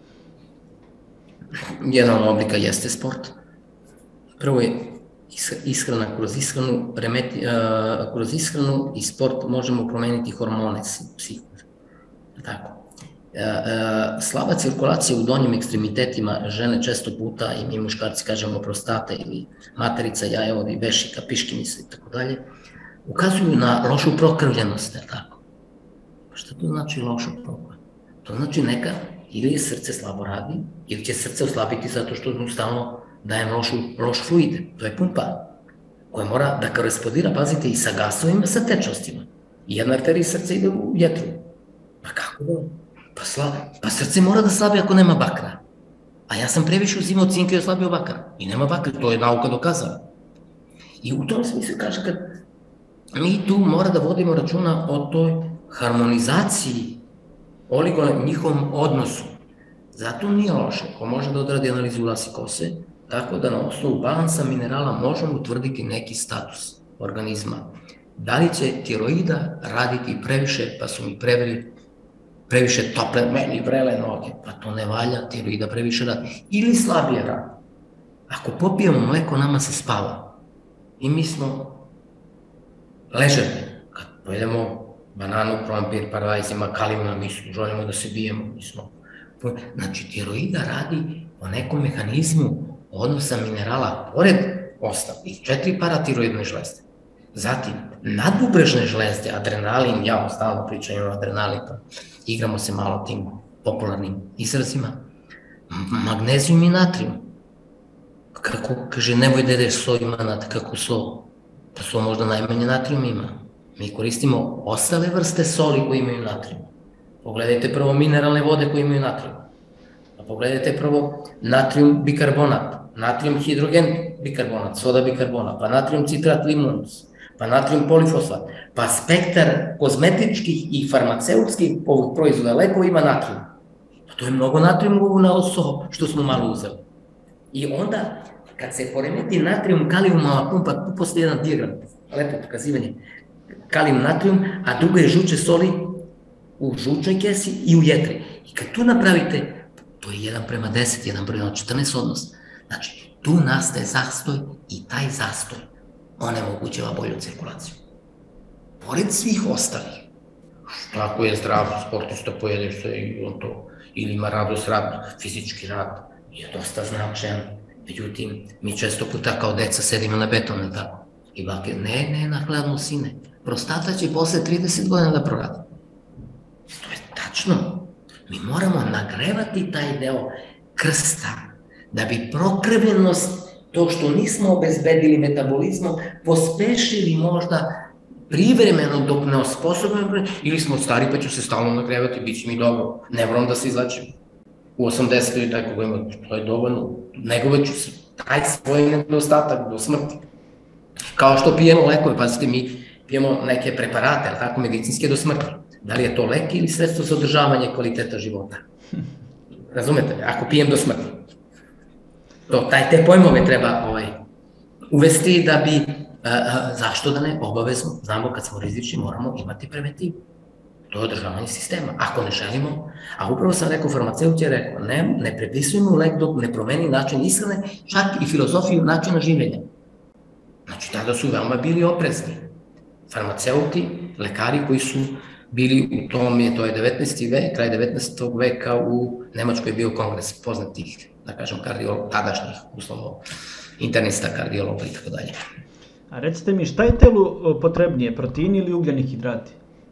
Jedan od oblika jeste sport. Prvo je ishrana, kroz ishranu, remeti, uh, kroz ishranu i sport možemo promeniti hormone, psihu. Tako. Slaba cirkulacija u donjim ekstremitetima, žene često puta i mi muškarci kažemo prostata ili materica, jajevodi, vešika, piškimica i tako dalje, ukazuju na lošu prokrvljenost, tako. Pa šta to znači loša prokrvljenost? To znači neka, ili je srce slabo radi, ili će srce oslabiti zato što mu stalno dajem lošu, loš fluide, to je pumpa, koja mora da korespondira, pazite, i sa gasovima, sa tečnostima. I jedna arterija srca ide u jetru. Pa kako da? Pa, sla, pa srce mora da slabi ako nema bakra. A ja sam previše uzimao cinka i oslabio bakra. I nema bakra, to je nauka dokazala. I u tom smislu kaže kad mi tu mora da vodimo računa o toj harmonizaciji oligola, njihovom odnosu. Zato nije loše, ko može da odradi analizu lasi kose, tako da na osnovu balansa minerala možemo utvrditi neki status organizma. Da li će tiroida raditi previše, pa su mi preveli previše tople, meni vrele noge, pa to ne valja, tiroida previše radi. Ili slabije radi. Ako popijemo mleko, nama se spava. I mi smo ležerni. Kad pojedemo bananu, krompir, paradajz, ima kalijuma, mi želimo da se bijemo. Znači, tiroida radi po nekom mehanizmu odnosa minerala, pored ostalih, četiri paratiroidne žlezde. Zatim, nadbubrežne žlezde, adrenalin, ja stalno pričam o adrenalinu, igramo se malo tim popularnim izrazima, magnezijum i natrijum. Kako, kaže, nemoj da jedeš so ima natrijum, kako so? Pa so možda najmanje natrijum ima. Mi koristimo ostale vrste soli koje imaju natrijum. Pogledajte prvo mineralne vode koje imaju natrijum. Pa pogledajte prvo natrijum bikarbonat, natrijum hidrogen bikarbonat, soda bikarbonat, pa natrijum citrat limonus, pa natrijum polifosfat, pa spektar kozmetičkih i farmaceutskih proizvoda lekova ima natrijum. Pa to je mnogo natrijum na so što smo malo uzeli. I onda, kad se poremeti natrijum, kalijumova pumpa, tu postoji jedan dijagram, lepo pokazivanje, kalijum, natrijum, a drugo je žuče soli u žučnoj kesi i u jetri. I kad tu napravite, to je jedan prema deset, jedan prema četrnaest odnos. Znači, tu nastaje zastoj i taj zastoj onemogućava bolju cirkulaciju. Pored svih ostalih, ako je zdrav sportista, pojedeš se i on to, ili ima radost rad, fizički rad, je dosta značajan. Međutim, mi često puta kao deca sedimo na betonu, tako? I bake, ne, ne, na hladno sine. Prostata će posle trideset godina da proradi. To je tačno. Mi moramo nagrevati taj deo krsta, da bi prokrvljenost, to što nismo obezbedili metabolizmom, pospešili možda privremeno dok ne osposobimo, ili smo stari pa ću se stalno nagrevati, bit će mi dobro, ne moram da se izlačim. U osamdesetoj taj koga ima, to je dovoljno, negovat ću se taj svoj nedostatak do smrti. Kao što pijemo lekove, pazite, mi pijemo neke preparate, ali tako, medicinske do smrti. Da li je to lek ili sredstvo za održavanje kvaliteta života? Razumete me? Ako pijem do smrti. To, taj, te pojmove treba ovaj, uvesti da bi, a, a, zašto da ne, obavezno, znamo kad smo rizični, moramo imati preventivu. To je održavanje sistema. Ako ne želimo, a upravo sam rekao, farmaceut je rekao, ne, ne prepisujemo lek dok ne promeni način ishrane, čak i filozofiju načina življenja. Znači, tada su veoma bili oprezni. Farmaceuti, lekari koji su bili u tom, je, to je devetnaesti vek, kraj devetnaestog veka u Nemačkoj je bio kongres poznatih, da kažem, kardiologa, tadašnjih, uslovno, internista, kardiologa i tako dalje. A recite mi, šta je telu potrebnije, proteini ili ugljeni hidrati?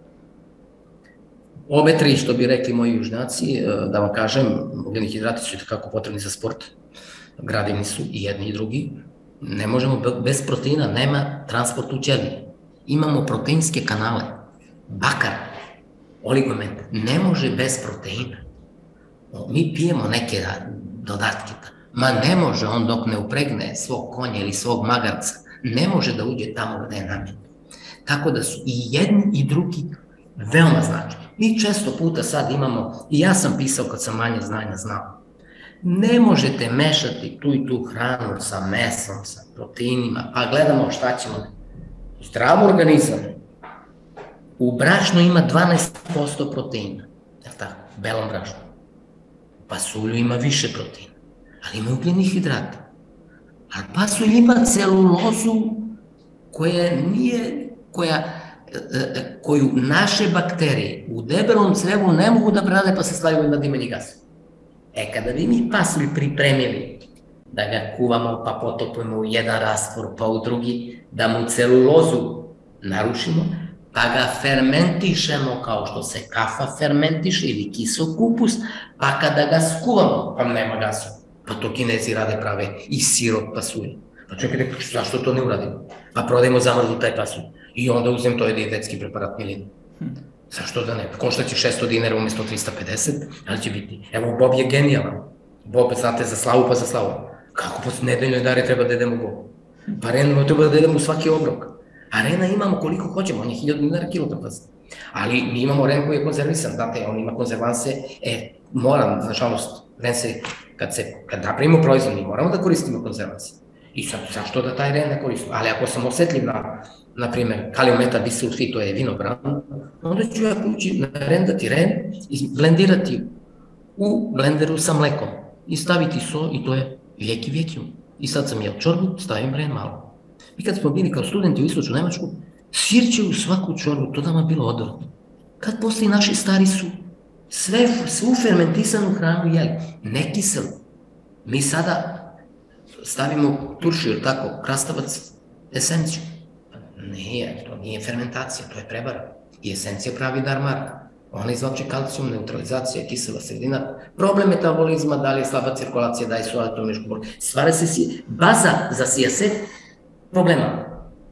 Obe tri, što bi rekli moji južnjaci, da vam kažem, ugljeni hidrati su kako potrebni za sport, gradivni su i jedni i drugi. Ne možemo, bez proteina nema transport u ćeliji. Imamo proteinske kanale, bakar, oligomet, ne može bez proteina. Mi pijemo neke dodatke, ma ne može on dok ne upregne svog konja ili svog magarca, ne može da uđe tamo gde je namenjen. Tako da su i jedni i drugi veoma značajni. Mi često puta sad imamo, i ja sam pisao kad sam manje znanja znao, ne možete mešati tu i tu hranu sa mesom, sa proteinima, pa gledamo šta ćemo. Zdrav organizam u brašnu ima dvanaest posto proteina, je li tako, belom brašnu. U pasulju ima više proteina, ali ima ugljenih hidrata. Ali pasulj ima celulozu koja nije, koja, koju naše bakterije u debelom crevu ne mogu da brane pa se stavljaju na dimanje gasa. E, kada bi mi pasulj pripremili, da ga kuvamo pa potopimo u jedan rastvor pa u drugi, da mu celulozu narušimo, pa ga fermentišemo kao što se kafa fermentiše ili kisel kupus, pa kada ga skuvamo, pa nema gasa, pa to Kinezi rade prave i sirop pasulja. Pa čekajte, zašto to ne uradimo? Pa prodajemo zamrznu taj pasulj i onda uzem to je dijetetski preparat milin. Zašto da ne? Košta će šesto dinara umjesto trista pedeset, ali će biti. Evo, Bob je genijalan. Bob, znate, za slavu pa za slavu. Kako posle nedeljne dare treba da jedemo Bob? Pa Rena treba da jedemo svaki obrok. A Rena imamo koliko hoćemo, on je hiljadu dinara kilogram. Ali mi imamo Ren koji je konzervisan, znate, on ima konzervanse, e, moram, nažalost, Ren se, kad se, kad napravimo proizvod, mi moramo da koristimo konzervanse. I sad, zašto da taj Ren ne koristimo? Ali ako sam osetljiv na, na primjer, kaliumetat bisulfit, to je vinobran, onda ću ja kući narendati Ren i blendirati u blenderu sa mlekom i staviti so i to je lijek i vjekium. I sad sam jeo čorbu, stavim Ren malo. I kad smo bili kao studenti u istočnu Nemačku, Sir će u svaku čorbu, to nama bilo odvratno. Kad poslije naši stari su sve, svu fermentisanu hranu jeli, ne kiselu. Mi sada stavimo turšiju, tako, krastavac, esenciju. Nije, to nije fermentacija, to je prevara. I esencija pravi dar marka. Ona izvlači kalcijum, neutralizacija, kisela sredina, problem metabolizma, da li je slaba cirkulacija, da li su elektromišku bol. Stvara se baza za sijaset problema.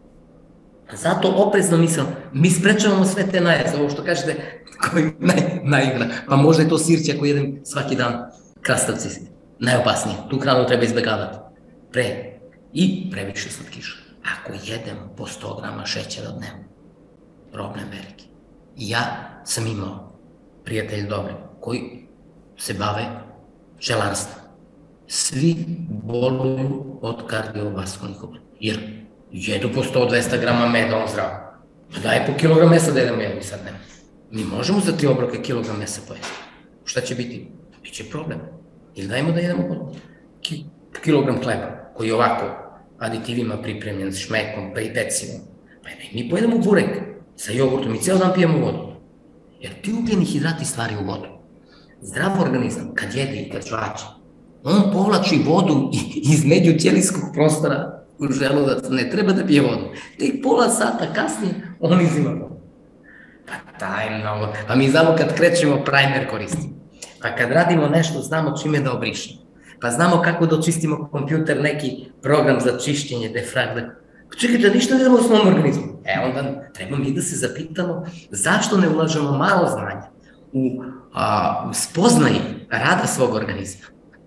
Zato oprezno mislim, mi sprečavamo sve te najezde, ovo što kažete, koji naigra. Pa možda je to sirće ako jedem svaki dan krastavci, najopasnije. Tu hranu treba izbjegavati. Pre i previše slatkiša. Ako jedemo po sto grama šećera dnevno, problem veliki. Ja sam imao prijatelj dobri koji se bave pčelarstvom. Svi boluju od kardiovaskularnih oboljenja, jer jedu po sto do dvesta grama meda, on zdravo. Pa daj po kilogram mesa da jedemo jedno i sad nema. Mi možemo za tri obroke kilogram mesa pojesti. Šta će biti? Biće problem. Ili dajmo da jedemo po kilogram hleba, koji je ovako aditivima pripremljen, s šmekom, pa i pecivom. Pa mi pojedemo burek sa jogurtom i cijel dan pijemo vodu. Jer ti ugljeni hidrati stvari u vodu. Zdrav organizam, kad jede i kad žvače, on povlači vodu iz međućelijskog prostora u želudac, ne treba da pije vodu. Tek pola sata kasnije on izima vodu. Pa taj mnogo, pa mi znamo kad krećemo primer koristimo. Pa kad radimo nešto znamo čime da obrišemo. Pa znamo kako da očistimo kompjuter, neki program za čišćenje, defrag. Čekajte, ništa ne damo u svom organizmu. E, onda treba mi da se zapitamo zašto ne ulažemo malo znanja u spoznaji rada svog organizma.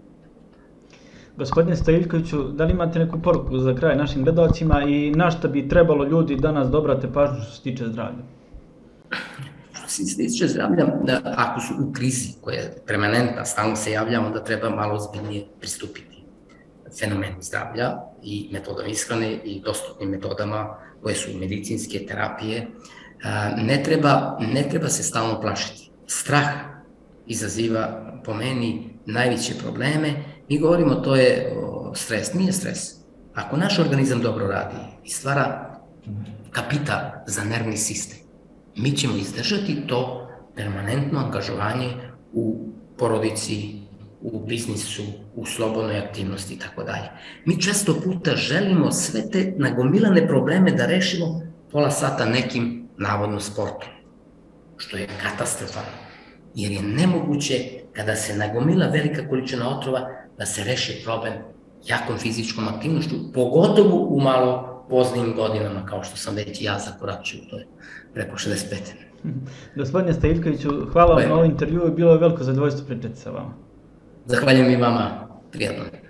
Gospodine Stojiljkoviću, da li imate neku poruku za kraj našim gledalcima i na šta bi trebalo ljudi danas da obrate pažnju što se tiče zdravlja? Što se tiče zdravlja, ako su u krizi koja je permanentna, stalno se javlja, onda treba malo ozbiljnije pristupiti fenomenu zdravlja i metodama ishrane i dostupnim metodama koje su medicinske terapije. Ne treba, ne treba se stalno plašiti. Strah izaziva po meni najveće probleme. Mi govorimo to je stres, nije stres. Ako naš organizam dobro radi i stvara kapital za nervni sistem, mi ćemo izdržati to permanentno angažovanje u porodici, u biznisu, u slobodnoj aktivnosti i tako dalje. Mi često puta želimo sve te nagomilane probleme da rešimo pola sata nekim navodno sportom, što je katastrofalno, jer je nemoguće kada se nagomila velika količina otrova da se reši problem jakom fizičkom aktivnošću, pogotovo u malo poznijim godinama, kao što sam već i ja zakoračio, to je preko šezdeset pet. Gospodine Stojiljkoviću, hvala vam na ovom intervju i bilo je veliko zadovoljstvo pričati sa vama. Zahvaljujem i vama, prijatno.